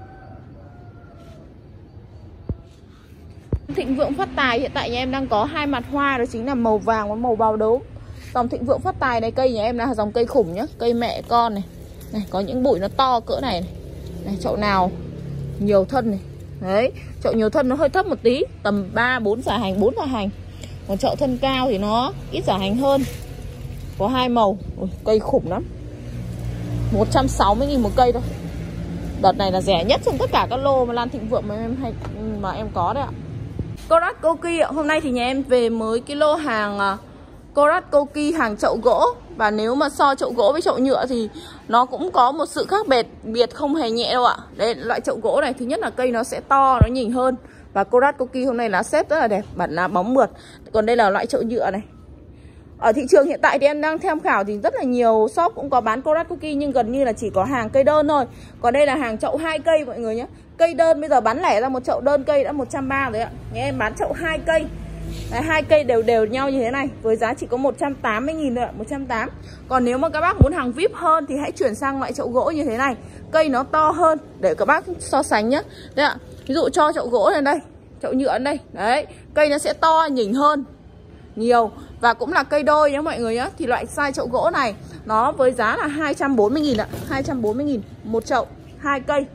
Thịnh Vượng Phát Tài hiện tại nhà em đang có 2 mặt hoa, đó chính là màu vàng và màu bào đấu. Dòng Thịnh Vượng Phát Tài này, cây nhà em là dòng cây khủng nhá, cây mẹ con này. Này có những bụi nó to cỡ này này. Này chậu nào nhiều thân này. Đấy, chậu nhiều thân nó hơi thấp một tí, tầm 3-4 xả hành, 4 xả hành. Còn chậu thân cao thì nó ít xả hành hơn. Có 2 màu. Ôi, cây khủng lắm. 160.000 một cây thôi. Đợt này là rẻ nhất trong tất cả các lô mà Lan Thịnh Vượng mà em có đấy ạ. Korat Koki ạ. Hôm nay thì nhà em về mới cái lô hàng Korat Koki hàng chậu gỗ. Và nếu mà so chậu gỗ với chậu nhựa thì nó cũng có một sự khác biệt không hề nhẹ đâu ạ. Đây loại chậu gỗ này, thứ nhất là cây nó sẽ to, nó nhỉnh hơn. Và Korat Koki hôm nay lá xếp rất là đẹp, bản lá bóng mượt. Còn đây là loại chậu nhựa này. Ở thị trường hiện tại thì em đang tham khảo thì rất là nhiều shop cũng có bán Korat Koki, nhưng gần như là chỉ có hàng cây đơn thôi. Còn đây là hàng chậu 2 cây mọi người nhé. Cây đơn bây giờ bán lẻ ra một chậu đơn cây đã 130 rồi ạ. Nhà em bán chậu 2 cây. Đấy, 2 cây đều đều nhau như thế này với giá chỉ có 180.000 thôi ạ, 180. Còn nếu mà các bác muốn hàng VIP hơn thì hãy chuyển sang loại chậu gỗ như thế này. Cây nó to hơn để các bác so sánh nhé. Đấy ạ. Ví dụ cho chậu gỗ lên đây, chậu nhựa lên đây. Đấy, cây nó sẽ to nhỉnh hơn nhiều. Và cũng là cây đôi nhé mọi người nhé. Thì loại size chậu gỗ này nó với giá là 240.000 ạ, 240.000 một chậu 2 cây.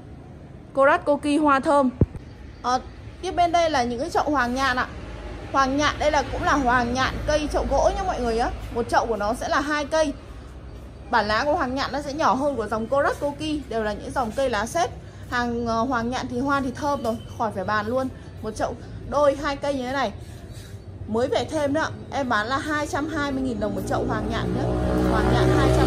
Korat Koki hoa thơm. Tiếp bên đây là những cái chậu hoàng nhạn ạ. Hoàng nhạn đây là cũng là hoàng nhạn cây chậu gỗ nhé mọi người nhé. Một chậu của nó sẽ là 2 cây. Bản lá của hoàng nhạn nó sẽ nhỏ hơn của dòng Korat Koki, đều là những dòng cây lá xếp. Hàng hoàng nhạn thì hoa thì thơm rồi, khỏi phải bàn luôn. Một chậu đôi 2 cây như thế này. Mới về thêm nữa, em bán là 220.000 đồng một chậu hoàng nhạn nhé. Hoàng nhạn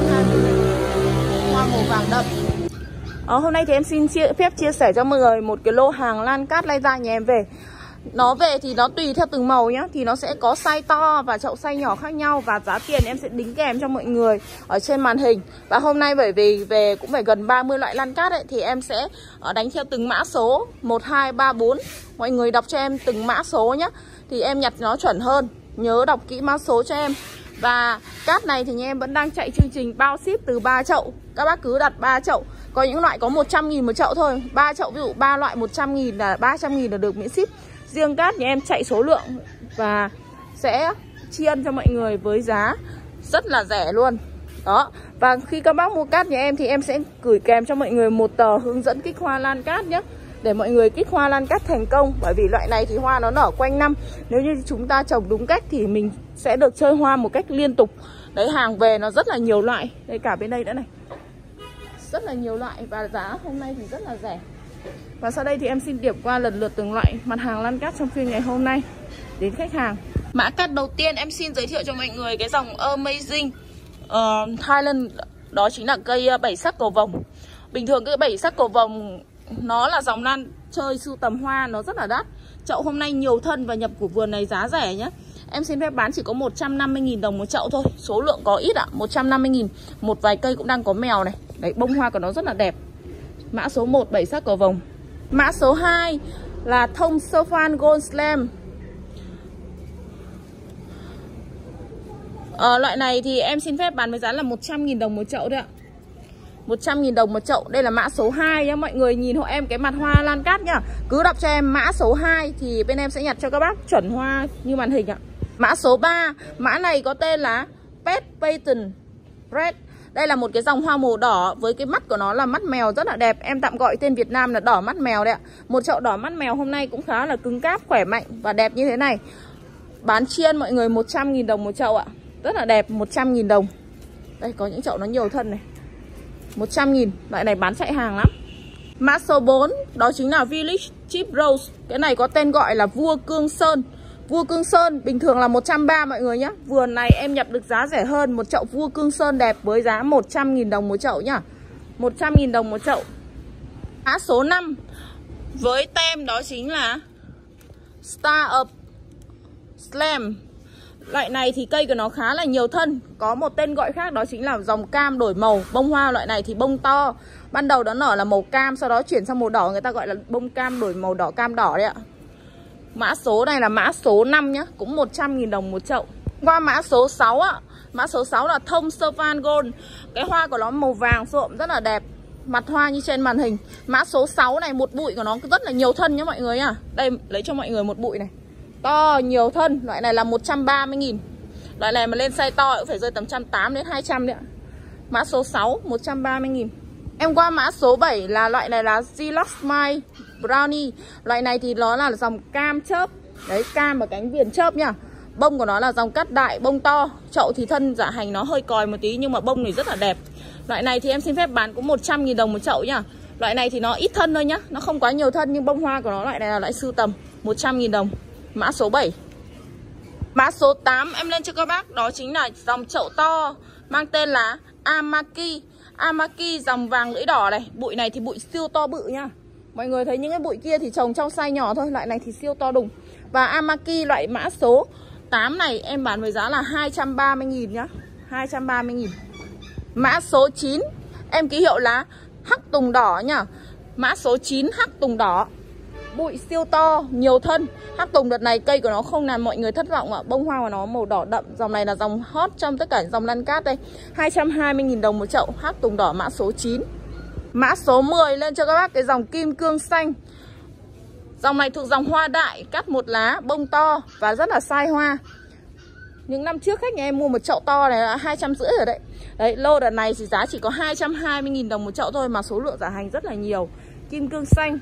220.000. Hoa màu vàng đậm. Hôm nay thì em xin phép chia sẻ cho mọi người một cái lô hàng lan cát lai ra nhà em về. Nó về thì nó tùy theo từng màu nhá. Thì nó sẽ có size to và chậu size nhỏ khác nhau. Và giá tiền em sẽ đính kèm cho mọi người ở trên màn hình. Và hôm nay bởi vì về cũng phải gần 30 loại lan cát ấy, thì em sẽ đánh theo từng mã số 1, 2, 3, 4. Mọi người đọc cho em từng mã số nhá. Thì em nhặt nó chuẩn hơn. Nhớ đọc kỹ mã số cho em. Và cát này thì nhà em vẫn đang chạy chương trình bao ship từ 3 chậu. Các bác cứ đặt 3 chậu. Có những loại có 100.000 một chậu thôi. 3 chậu ví dụ 3 loại 100.000 là 300.000 là được miễn ship. Riêng cát nhà em chạy số lượng và sẽ tri ân cho mọi người với giá rất là rẻ luôn. Đó. Và khi các bác mua cát nhà em thì em sẽ gửi kèm cho mọi người một tờ hướng dẫn kích hoa lan cát nhé. Để mọi người kích hoa lan cát thành công. Bởi vì loại này thì hoa nó nở quanh năm. Nếu như chúng ta trồng đúng cách thì mình sẽ được chơi hoa một cách liên tục. Đấy, hàng về nó rất là nhiều loại. Đây cả bên đây nữa này, rất là nhiều loại và giá hôm nay thì rất là rẻ. Và sau đây thì em xin điểm qua lần lượt từng loại mặt hàng lan cát trong phiên ngày hôm nay đến khách hàng. Mã cát đầu tiên em xin giới thiệu cho mọi người cái dòng Amazing Thailand. Đó chính là cây 7 sắc cầu vồng. Bình thường cái 7 sắc cầu vồng nó là dòng lan chơi sưu tầm hoa, nó rất là đắt. Chậu hôm nay nhiều thân và nhập của vườn này giá rẻ nhé. Em xin phép bán chỉ có 150.000 đồng một chậu thôi. Số lượng có ít ạ, 150.000. Một vài cây cũng đang có mèo này. Đấy, bông hoa của nó rất là đẹp. Mã số 1 7 sắc cầu vồng. Mã số 2 là thông Sofan Gold Slam. Loại này thì em xin phép bán với giá là 100.000 đồng một chậu thôi ạ. 100.000 đồng một chậu. Đây là mã số 2 nhá. Mọi người nhìn hộ em cái mặt hoa lan cát nhá. Cứ đọc cho em mã số 2 thì bên em sẽ nhặt cho các bác chuẩn hoa như màn hình ạ. Mã số 3, mã này có tên là Pet Patent Red. Đây là một cái dòng hoa màu đỏ với cái mắt của nó là mắt mèo rất là đẹp. Em tạm gọi tên Việt Nam là đỏ mắt mèo đấy ạ. Một chậu đỏ mắt mèo hôm nay cũng khá là cứng cáp, khỏe mạnh và đẹp như thế này. Bán chiên mọi người 100.000 đồng một chậu ạ. Rất là đẹp, 100.000 đồng. Đây có những chậu nó nhiều thân này, 100.000. Loại này bán chạy hàng lắm. Mã số 4 đó chính là Village Chip Rose. Cái này có tên gọi là Vua Cương Sơn. Vua Cương Sơn bình thường là 130 mọi người nhé. Vườn này em nhập được giá rẻ hơn. Một chậu Vua Cương Sơn đẹp với giá 100.000 đồng một chậu nhá. 100.000 đồng một chậu. Mã số 5 với tem đó chính là Star of Slam. Loại này thì cây của nó khá là nhiều thân. Có một tên gọi khác đó chính là dòng cam đổi màu. Bông hoa loại này thì bông to. Ban đầu nó nở là màu cam, sau đó chuyển sang màu đỏ. Người ta gọi là bông cam đổi màu đỏ, cam đỏ đấy ạ. Mã số này là mã số 5 nhá. Cũng 100.000 đồng một chậu. Qua mã số 6 ạ. Mã số 6 là thông Sofan Gold. Cái hoa của nó màu vàng rộm rất là đẹp. Mặt hoa như trên màn hình. Mã số 6 này một bụi của nó rất là nhiều thân nhá mọi người nhá. Đây lấy cho mọi người một bụi này. To nhiều thân. Loại này là 130.000. Loại này mà lên size to cũng phải rơi tầm 180 đến 200 đấy ạ. Mã số 6 130.000. Em qua mã số 7 là loại này là Zilox My Brownie. Loại này thì nó là dòng cam chớp. Đấy, cam và cánh viền chớp nhá. Bông của nó là dòng cát đại, bông to. Chậu thì thân dạ hành nó hơi còi một tí nhưng mà bông thì rất là đẹp. Loại này thì em xin phép bán cũng 100.000 đồng một chậu nhá. Loại này thì nó ít thân thôi nhá. Nó không quá nhiều thân nhưng bông hoa của nó loại này là loại sưu tầm. 100.000 đồng. Mã số 7. Mã số 8 em lên cho các bác. Đó chính là dòng chậu to mang tên là Amaki. Amaki dòng vàng lưỡi đỏ này. Bụi này thì bụi siêu to bự nhá. Mọi người thấy những cái bụi kia thì trồng trong size nhỏ thôi. Loại này thì siêu to đùng. Và Amaki loại mã số 8 này em bán với giá là 230.000 nhá. 230.000. Mã số 9 em ký hiệu là hắc tùng đỏ nhá. Mã số 9 hắc tùng đỏ. Bụi siêu to, nhiều thân. Hắc tùng đợt này cây của nó không làm mọi người thất vọng ạ. Bông hoa của nó màu đỏ đậm. Dòng này là dòng hot trong tất cả dòng lăn cát đây. 220.000 đồng một chậu. Hắc tùng đỏ mã số 9. Mã số 10 lên cho các bác cái dòng kim cương xanh. Dòng này thuộc dòng hoa đại, cắt một lá, bông to và rất là sai hoa. Những năm trước khách nhà em mua một chậu to này là 250 rồi đấy. Đấy, lô đợt này thì giá chỉ có 220.000 đồng một chậu thôi mà số lượng giả hành rất là nhiều. Kim cương xanh.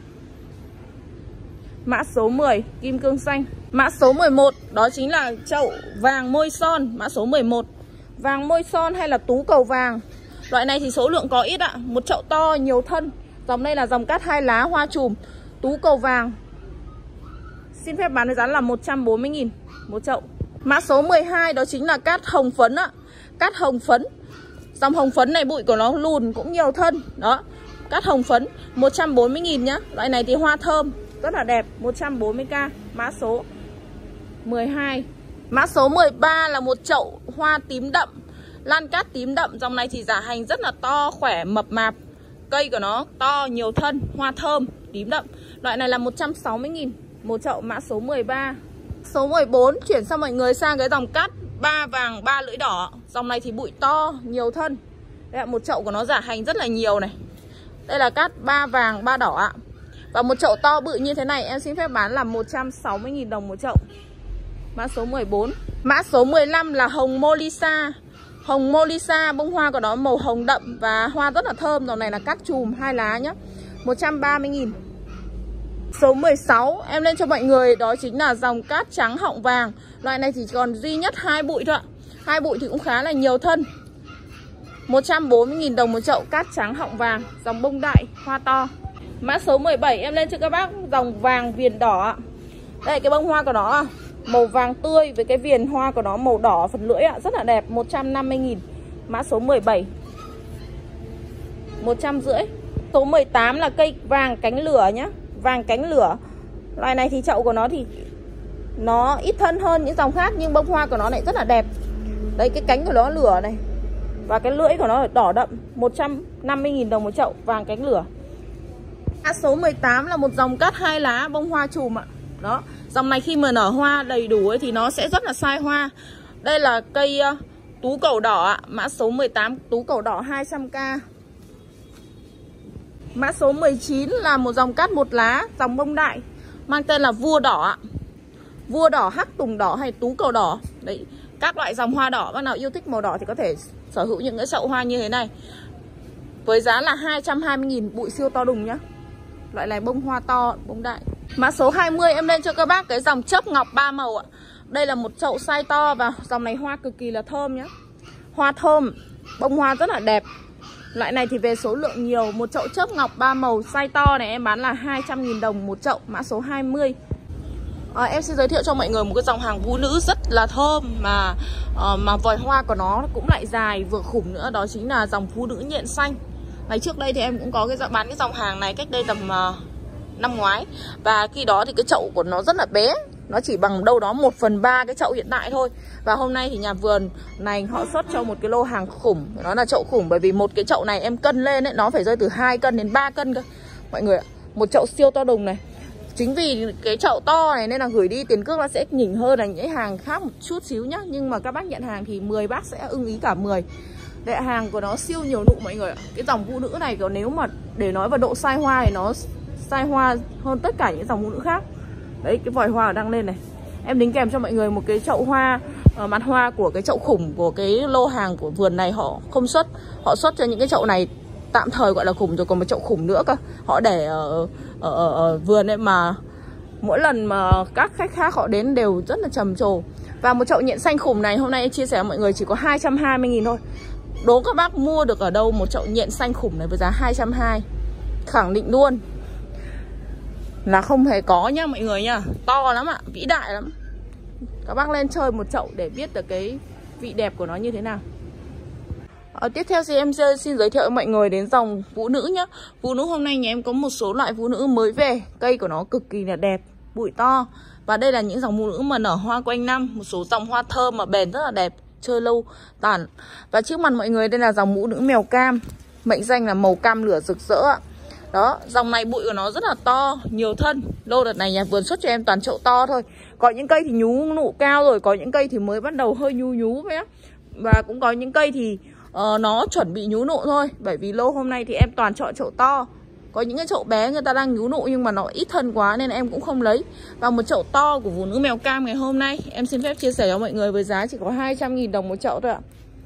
Mã số 10, kim cương xanh. Mã số 11, đó chính là chậu vàng môi son. Mã số 11, vàng môi son hay là tú cầu vàng. Loại này thì số lượng có ít ạ. Một chậu to, nhiều thân. Dòng đây là dòng cát 2 lá, hoa chùm, tú cầu vàng. Xin phép bán với giá là 140.000 một chậu. Mã số 12 đó chính là cát hồng phấn ạ. Cát hồng phấn. Dòng hồng phấn này bụi của nó lùn cũng nhiều thân. Đó, cát hồng phấn 140.000 nhá. Loại này thì hoa thơm rất là đẹp, 140k. Mã số 12. Mã số 13 là một chậu hoa tím đậm, lan cát tím đậm. Dòng này thì giả hành rất là to, khỏe, mập mạp. Cây của nó to, nhiều thân, hoa thơm, tím đậm. Loại này là 160.000 một chậu. Mã số 13. Số 14 chuyển sang mọi người sang cái dòng cát 3 vàng 3 lưỡi đỏ. Dòng này thì bụi to, nhiều thân. Đây là một chậu của nó giả hành rất là nhiều này. Đây là cát 3 vàng 3 đỏ ạ. Và một chậu to bự như thế này em xin phép bán là 160.000 đồng một chậu. Mã số 14. Mã số 15 là hồng Molisa. Hồng Molisa, bông hoa của nó màu hồng đậm và hoa rất là thơm. Dòng này là cát chùm 2 lá nhá, 130.000. Số 16 em lên cho mọi người đó chính là dòng cát trắng họng vàng. Loại này chỉ còn duy nhất 2 bụi thôi ạ. 2 bụi thì cũng khá là nhiều thân. 140.000 đồng một chậu cát trắng họng vàng, dòng bông đại, hoa to. Mã số 17 em lên cho các bác dòng vàng viền đỏ. Đây cái bông hoa của nó màu vàng tươi với cái viền hoa của nó màu đỏ phần lưỡi ạ, rất là đẹp, 150.000. Mã số 17 150. Số 18 là cây vàng cánh lửa nhá. Vàng cánh lửa. Loại này thì chậu của nó thì nó ít thân hơn những dòng khác nhưng bông hoa của nó lại rất là đẹp. Đấy, cái cánh của nó lửa này và cái lưỡi của nó đỏ đậm, 150.000 đồng một chậu vàng cánh lửa. Mã số 18 là một dòng cát 2 lá, bông hoa chùm ạ. Đó, dòng này khi mà nở hoa đầy đủ ấy thì nó sẽ rất là sai hoa. Đây là cây tú cầu đỏ ạ. Mã số 18 tú cầu đỏ 200k. Mã số 19 là một dòng cát 1 lá, dòng bông đại, mang tên là vua đỏ ạ. Vua đỏ, hắc tùng đỏ hay tú cầu đỏ. Đấy, các loại dòng hoa đỏ, bác nào yêu thích màu đỏ thì có thể sở hữu những cái chậu hoa như thế này. Với giá là 220.000, bụi siêu to đùng nhá. Loại này bông hoa to, bông đại. Mã số 20 em lên cho các bác cái dòng chớp ngọc 3 màu ạ. Đây là một chậu size to và dòng này hoa cực kỳ là thơm nhá. Hoa thơm, bông hoa rất là đẹp. Loại này thì về số lượng nhiều. Một chậu chớp ngọc 3 màu size to này em bán là 200.000 đồng một chậu. Mã số 20. Em xin giới thiệu cho mọi người một cái dòng hàng vũ nữ rất là thơm mà vòi hoa của nó cũng lại dài vừa khủng nữa. Đó chính là dòng phụ nữ nhện xanh. Ngày trước đây thì em cũng có bán cái dòng hàng này cách đây tầm năm ngoái. Và khi đó thì cái chậu của nó rất là bé, nó chỉ bằng đâu đó 1/3 cái chậu hiện tại thôi. Và hôm nay thì nhà vườn này họ xuất cho một cái lô hàng khủng. Nó là chậu khủng bởi vì một cái chậu này em cân lên ấy, nó phải rơi từ 2 cân đến 3 cân cơ. Mọi người ạ, một chậu siêu to đùng này. Chính vì cái chậu to này nên là gửi đi tiền cước nó sẽ nhỉnh hơn là những hàng khác một chút xíu nhá. Nhưng mà các bác nhận hàng thì 10 bác sẽ ưng ý cả 10. Đệ hàng của nó siêu nhiều nụ mọi người ạ. Cái dòng phụ nữ này nếu mà để nói vào độ sai hoa thì nó sai hoa hơn tất cả những dòng phụ nữ khác. Đấy, cái vòi hoa đang lên này. Em đính kèm cho mọi người một cái chậu hoa, mặt hoa của cái chậu khủng của cái lô hàng của vườn này họ không xuất. Họ xuất cho những cái chậu này tạm thời gọi là khủng rồi, còn một chậu khủng nữa cơ. Họ để ở vườn ấy mà mỗi lần mà các khách khác họ đến đều rất là trầm trồ. Và một chậu nhện xanh khủng này hôm nay em chia sẻ với mọi người chỉ có 220.000 thôi. Đố các bác mua được ở đâu một chậu nhện xanh khủng này với giá 220. Khẳng định luôn là không hề có nhá mọi người nhá. To lắm ạ, vĩ đại lắm. Các bác lên chơi một chậu để biết được cái vị đẹp của nó như thế nào. Tiếp theo thì em xin giới thiệu với mọi người đến dòng vũ nữ nhá. Vũ nữ hôm nay nhà em có một số loại vũ nữ mới về. Cây của nó cực kỳ là đẹp, bụi to. Và đây là những dòng vũ nữ mà nở hoa quanh năm. Một số dòng hoa thơm mà bền rất là đẹp, chơi lâu tản. Và trước mặt mọi người đây là dòng vũ nữ mèo cam, mệnh danh là màu cam lửa rực rỡ ạ. Đó, dòng này bụi của nó rất là to, nhiều thân. Lô đợt này nhà vườn xuất cho em toàn chậu to thôi. Có những cây thì nhú nụ cao rồi, có những cây thì mới bắt đầu hơi nhú ấy. Và cũng có những cây thì nó chuẩn bị nhú nụ thôi. Bởi vì lô hôm nay thì em toàn chọn chậu to. Có những cái chậu bé người ta đang nhú nụ nhưng mà nó ít thân quá nên em cũng không lấy. Và một chậu to của vũ nữ mèo cam ngày hôm nay em xin phép chia sẻ cho mọi người với giá chỉ có 200.000 đồng một chậu thôi ạ.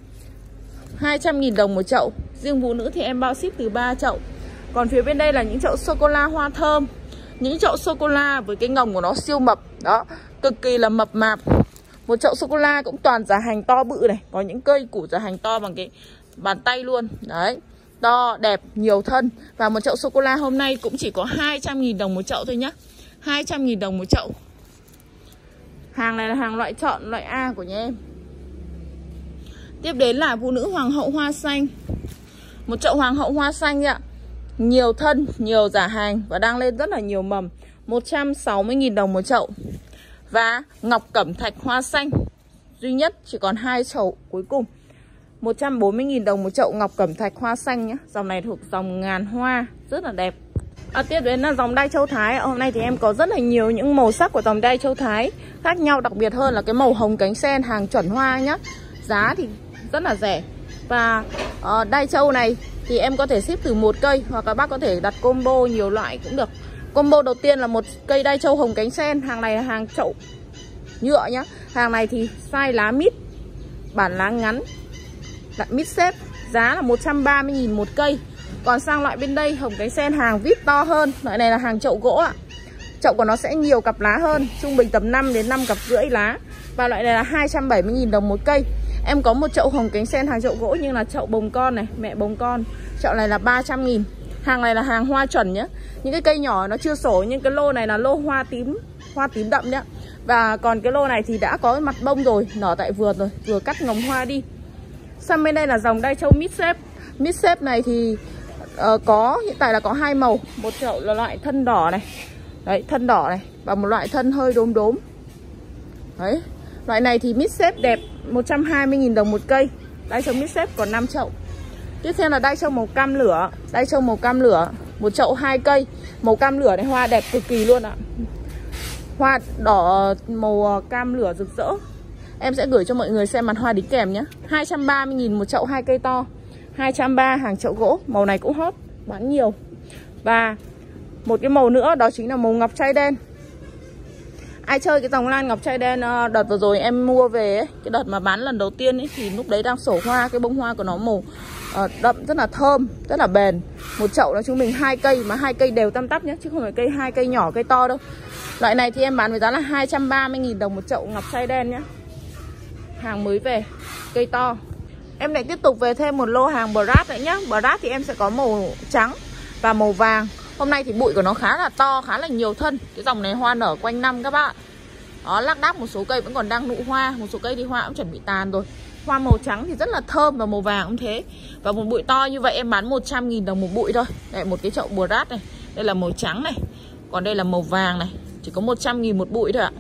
200.000 đồng một chậu. Riêng vũ nữ thì em bao ship từ 3 chậu. Còn phía bên đây là những chậu sô-cô-la hoa thơm. Những chậu sô-cô-la với cái ngồng của nó siêu mập. Đó, cực kỳ là mập mạp. Một chậu sô-cô-la cũng toàn giá hành to bự này. Có những cây củ giá hành to bằng cái bàn tay luôn. Đấy, to, đẹp, nhiều thân. Và một chậu sô-cô-la hôm nay cũng chỉ có 200.000 đồng một chậu thôi nhá. 200.000 đồng một chậu. Hàng này là hàng loại chọn, loại A của nhà em. Tiếp đến là vũ nữ hoàng hậu hoa xanh. Một chậu hoàng hậu hoa xanh ạ. Nhiều thân, nhiều giả hành và đang lên rất là nhiều mầm. 160.000 đồng một chậu. Và ngọc cẩm thạch hoa xanh duy nhất, chỉ còn 2 chậu cuối cùng. 140.000 đồng một chậu ngọc cẩm thạch hoa xanh nhé. Dòng này thuộc dòng ngàn hoa, rất là đẹp. Tiếp đến là dòng đai châu Thái. Hôm nay thì em có rất là nhiều những màu sắc của dòng đai châu Thái khác nhau, đặc biệt hơn là cái màu hồng cánh sen hàng chuẩn hoa nhá. Giá thì rất là rẻ. Và đai châu này thì em có thể ship từ một cây hoặc các bác có thể đặt combo nhiều loại cũng được. Combo đầu tiên là một cây đai châu hồng cánh sen. Hàng này là hàng chậu nhựa nhá. Hàng này thì size lá mít, bản lá ngắn, lại mít xếp. Giá là 130.000 một cây. Còn sang loại bên đây hồng cánh sen hàng vít to hơn. Loại này là hàng chậu gỗ ạ. Chậu của nó sẽ nhiều cặp lá hơn, trung bình tầm 5 đến 5 cặp rưỡi lá. Và loại này là 270.000 đồng một cây. Em có một chậu hồng cánh sen hàng chậu gỗ nhưng là chậu bồng con này, mẹ bồng con. Chậu này là 300.000. Hàng này là hàng hoa chuẩn nhé. Những cái cây nhỏ nó chưa sổ, nhưng cái lô này là lô hoa tím đậm nhé. Và còn cái lô này thì đã có mặt bông rồi, nở tại vườn rồi, vừa cắt ngồng hoa đi. Sang bên đây là dòng đai châu mít xếp. Mít xếp này thì hiện tại là có 2 màu. Một chậu là loại thân đỏ này. Đấy, thân đỏ này. Và một loại thân hơi đốm đốm. Đấy. Loại này thì mít xếp đẹp, 120.000 đồng một cây. Đai châu mít xếp còn 5 chậu. Tiếp theo là đai châu màu cam lửa. Đai châu màu cam lửa, một chậu 2 cây. Màu cam lửa này hoa đẹp cực kỳ luôn ạ. Hoa đỏ màu cam lửa rực rỡ. Em sẽ gửi cho mọi người xem mặt hoa đính kèm nhé. 230.000 một chậu 2 cây to. 230 hàng chậu gỗ. Màu này cũng hot, bán nhiều. Và một cái màu nữa đó chính là màu ngọc trai đen. Ai chơi cái dòng lan ngọc trai đen đợt vừa rồi em mua về ấy, cái đợt mà bán lần đầu tiên ấy, thì lúc đấy đang sổ hoa. Cái bông hoa của nó màu đậm, rất là thơm, rất là bền. Một chậu nó chúng mình 2 cây, mà 2 cây đều tăm tắp nhé, chứ không phải 2 cây nhỏ cây to đâu. Loại này thì em bán với giá là 230.000 đồng một chậu ngọc trai đen nhé. Hàng mới về, cây to. Em lại tiếp tục về thêm một lô hàng Brass nữa nhé. Brass thì em sẽ có màu trắng và màu vàng. Hôm nay thì bụi của nó khá là to, khá là nhiều thân. Cái dòng này hoa nở quanh năm các bạn. Đó, lác đác một số cây vẫn còn đang nụ hoa. Một số cây thì hoa cũng chuẩn bị tàn rồi. Hoa màu trắng thì rất là thơm và màu vàng cũng thế. Và một bụi to như vậy em bán 100.000 đồng một bụi thôi. Đây, một cái chậu Brass này. Đây là màu trắng này. Còn đây là màu vàng này. Chỉ có 100.000 một bụi thôi ạ.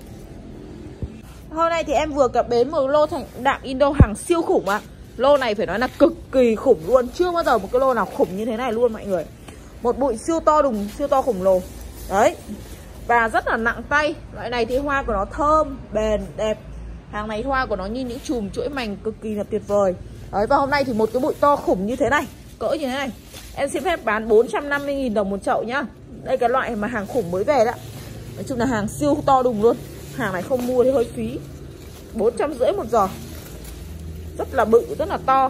Hôm nay thì em vừa cập bến một lô thành đạm Indo hàng siêu khủng ạ. Lô này phải nói là cực kỳ khủng luôn. Chưa bao giờ một cái lô nào khủng như thế này luôn mọi người. Một bụi siêu to đùng, siêu to khổng lồ. Đấy. Và rất là nặng tay. Loại này thì hoa của nó thơm, bền, đẹp. Hàng này hoa của nó như những chùm chuỗi mảnh cực kỳ là tuyệt vời. Đấy, và hôm nay thì một cái bụi to khủng như thế này, cỡ như thế này, em xin phép bán 450.000 đồng một chậu nhá. Đây cái loại mà hàng khủng mới về đó. Nói chung là hàng siêu to đùng luôn. Hàng này không mua thì hơi phí. 450 một giò. Rất là bự, rất là to.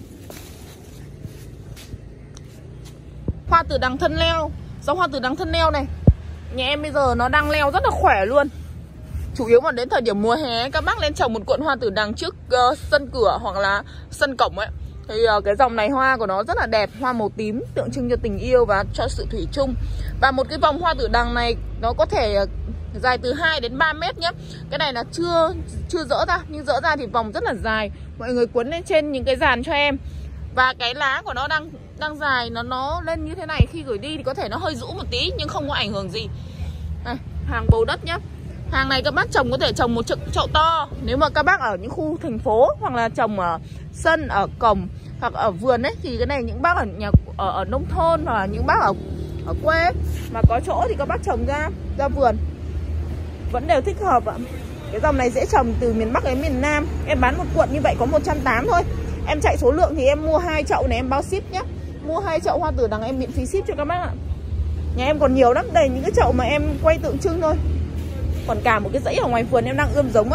Hoa tử đằng thân leo. Dòng hoa tử đằng thân leo này nhà em bây giờ nó đang leo rất là khỏe luôn. Chủ yếu mà đến thời điểm mùa hè các bác lên trồng một cuộn hoa tử đằng trước sân cửa hoặc là sân cổng ấy. Thì cái dòng này hoa của nó rất là đẹp. Hoa màu tím tượng trưng cho tình yêu và cho sự thủy chung. Và một cái vòng hoa tử đằng này nó có thể dài từ 2 đến 3 mét nhé. Cái này là chưa dỡ ra, nhưng dỡ ra thì vòng rất là dài. Mọi người quấn lên trên những cái dàn cho em. Và cái lá của nó đang dài, nó lên như thế này, khi gửi đi thì có thể nó hơi rũ một tí nhưng không có ảnh hưởng gì. Này, hàng bầu đất nhá. Hàng này các bác trồng có thể trồng một chậu to. Nếu mà các bác ở những khu thành phố hoặc là trồng ở sân, ở cổng hoặc ở vườn ấy, thì cái này những bác ở nông thôn hoặc là những bác ở quê ấy, mà có chỗ thì các bác trồng ra vườn vẫn đều thích hợp ạ. Cái dòng này dễ trồng từ miền Bắc đến miền Nam. Em bán một cuộn như vậy có 180 thôi. Em chạy số lượng thì em mua 2 chậu này em bao ship nhé. Mua 2 chậu hoa tử đằng em miễn phí ship cho các bác ạ. Nhà em còn nhiều lắm, đầy những cái chậu mà em quay tượng trưng thôi. Còn cả một cái dãy ở ngoài vườn em đang ươm giống ạ.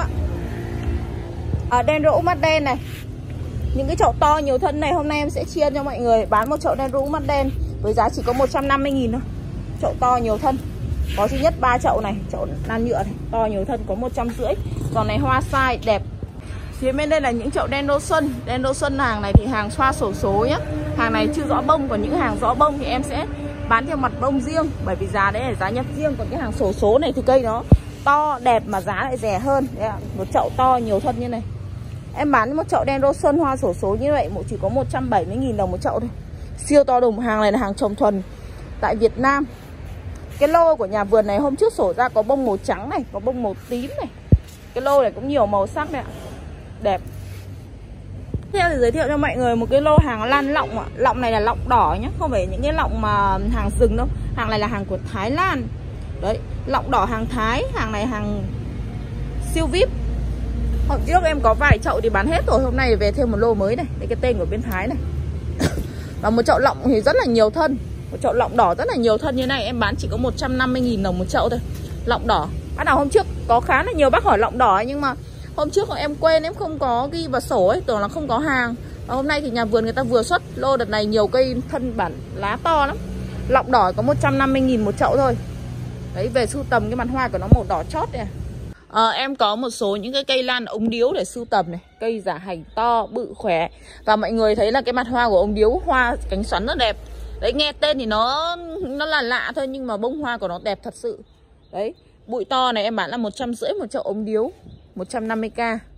Dendro mắt đen này. Những cái chậu to nhiều thân này hôm nay em sẽ chia cho mọi người. Bán một chậu Dendro mắt đen với giá chỉ có 150.000 thôi. Chậu to nhiều thân. Có duy nhất 3 chậu này, chậu nan nhựa này, to nhiều thân có 150. Còn này hoa sai đẹp. Phía bên đây là những chậu Dendro Xuân. Dendro Xuân hàng này thì hàng xoa sổ số nhá. Hàng này chưa rõ bông, còn những hàng rõ bông thì em sẽ bán theo mặt bông riêng, bởi vì giá đấy là giá nhập riêng. Còn cái hàng sổ số này thì cây nó to đẹp mà giá lại rẻ hơn. Đấy ạ, một chậu to nhiều thân như này. Em bán một chậu Dendro Xuân hoa sổ số như vậy chỉ có 170.000 đồng một chậu thôi. Siêu to đùng. Hàng này là hàng trồng thuần tại Việt Nam. Cái lô của nhà vườn này hôm trước sổ ra có bông màu trắng này, có bông màu tím này. Cái lô này cũng nhiều màu sắc này ạ. Đẹp. Tiếp theo thì giới thiệu cho mọi người một cái lô hàng lan lọng ạ. Lọng này là lọng đỏ nhé, không phải những cái lọng mà hàng rừng đâu. Hàng này là hàng của Thái Lan. Đấy, lọng đỏ hàng Thái. Hàng này hàng siêu VIP. Hôm trước em có vài chậu thì bán hết rồi. Hôm nay về thêm một lô mới này. Đây cái tên của bên Thái này. Và một chậu lọng thì rất là nhiều thân. Một chậu lọng đỏ rất là nhiều thân như này em bán chỉ có 150.000 đồng một chậu thôi. Lọng đỏ. Bắt đầu hôm trước có khá là nhiều bác hỏi lọng đỏ ấy, nhưng mà hôm trước em quên, em không có ghi vào sổ ấy, tưởng là không có hàng. Và hôm nay thì nhà vườn người ta vừa xuất lô đợt này nhiều cây thân bản lá to lắm. Lọng đỏ có 150.000 một chậu thôi. Đấy, về sưu tầm cái mặt hoa của nó màu đỏ chót này. Em có một số những cái cây lan ống điếu để sưu tầm này. Cây giả hành to, bự, khỏe. Và mọi người thấy là cái mặt hoa của ống điếu, hoa cánh xoắn rất đẹp. Đấy, nghe tên thì nó là lạ thôi, nhưng mà bông hoa của nó đẹp thật sự. Đấy, bụi to này em bán là 150 một chậu ống điếu, 150k.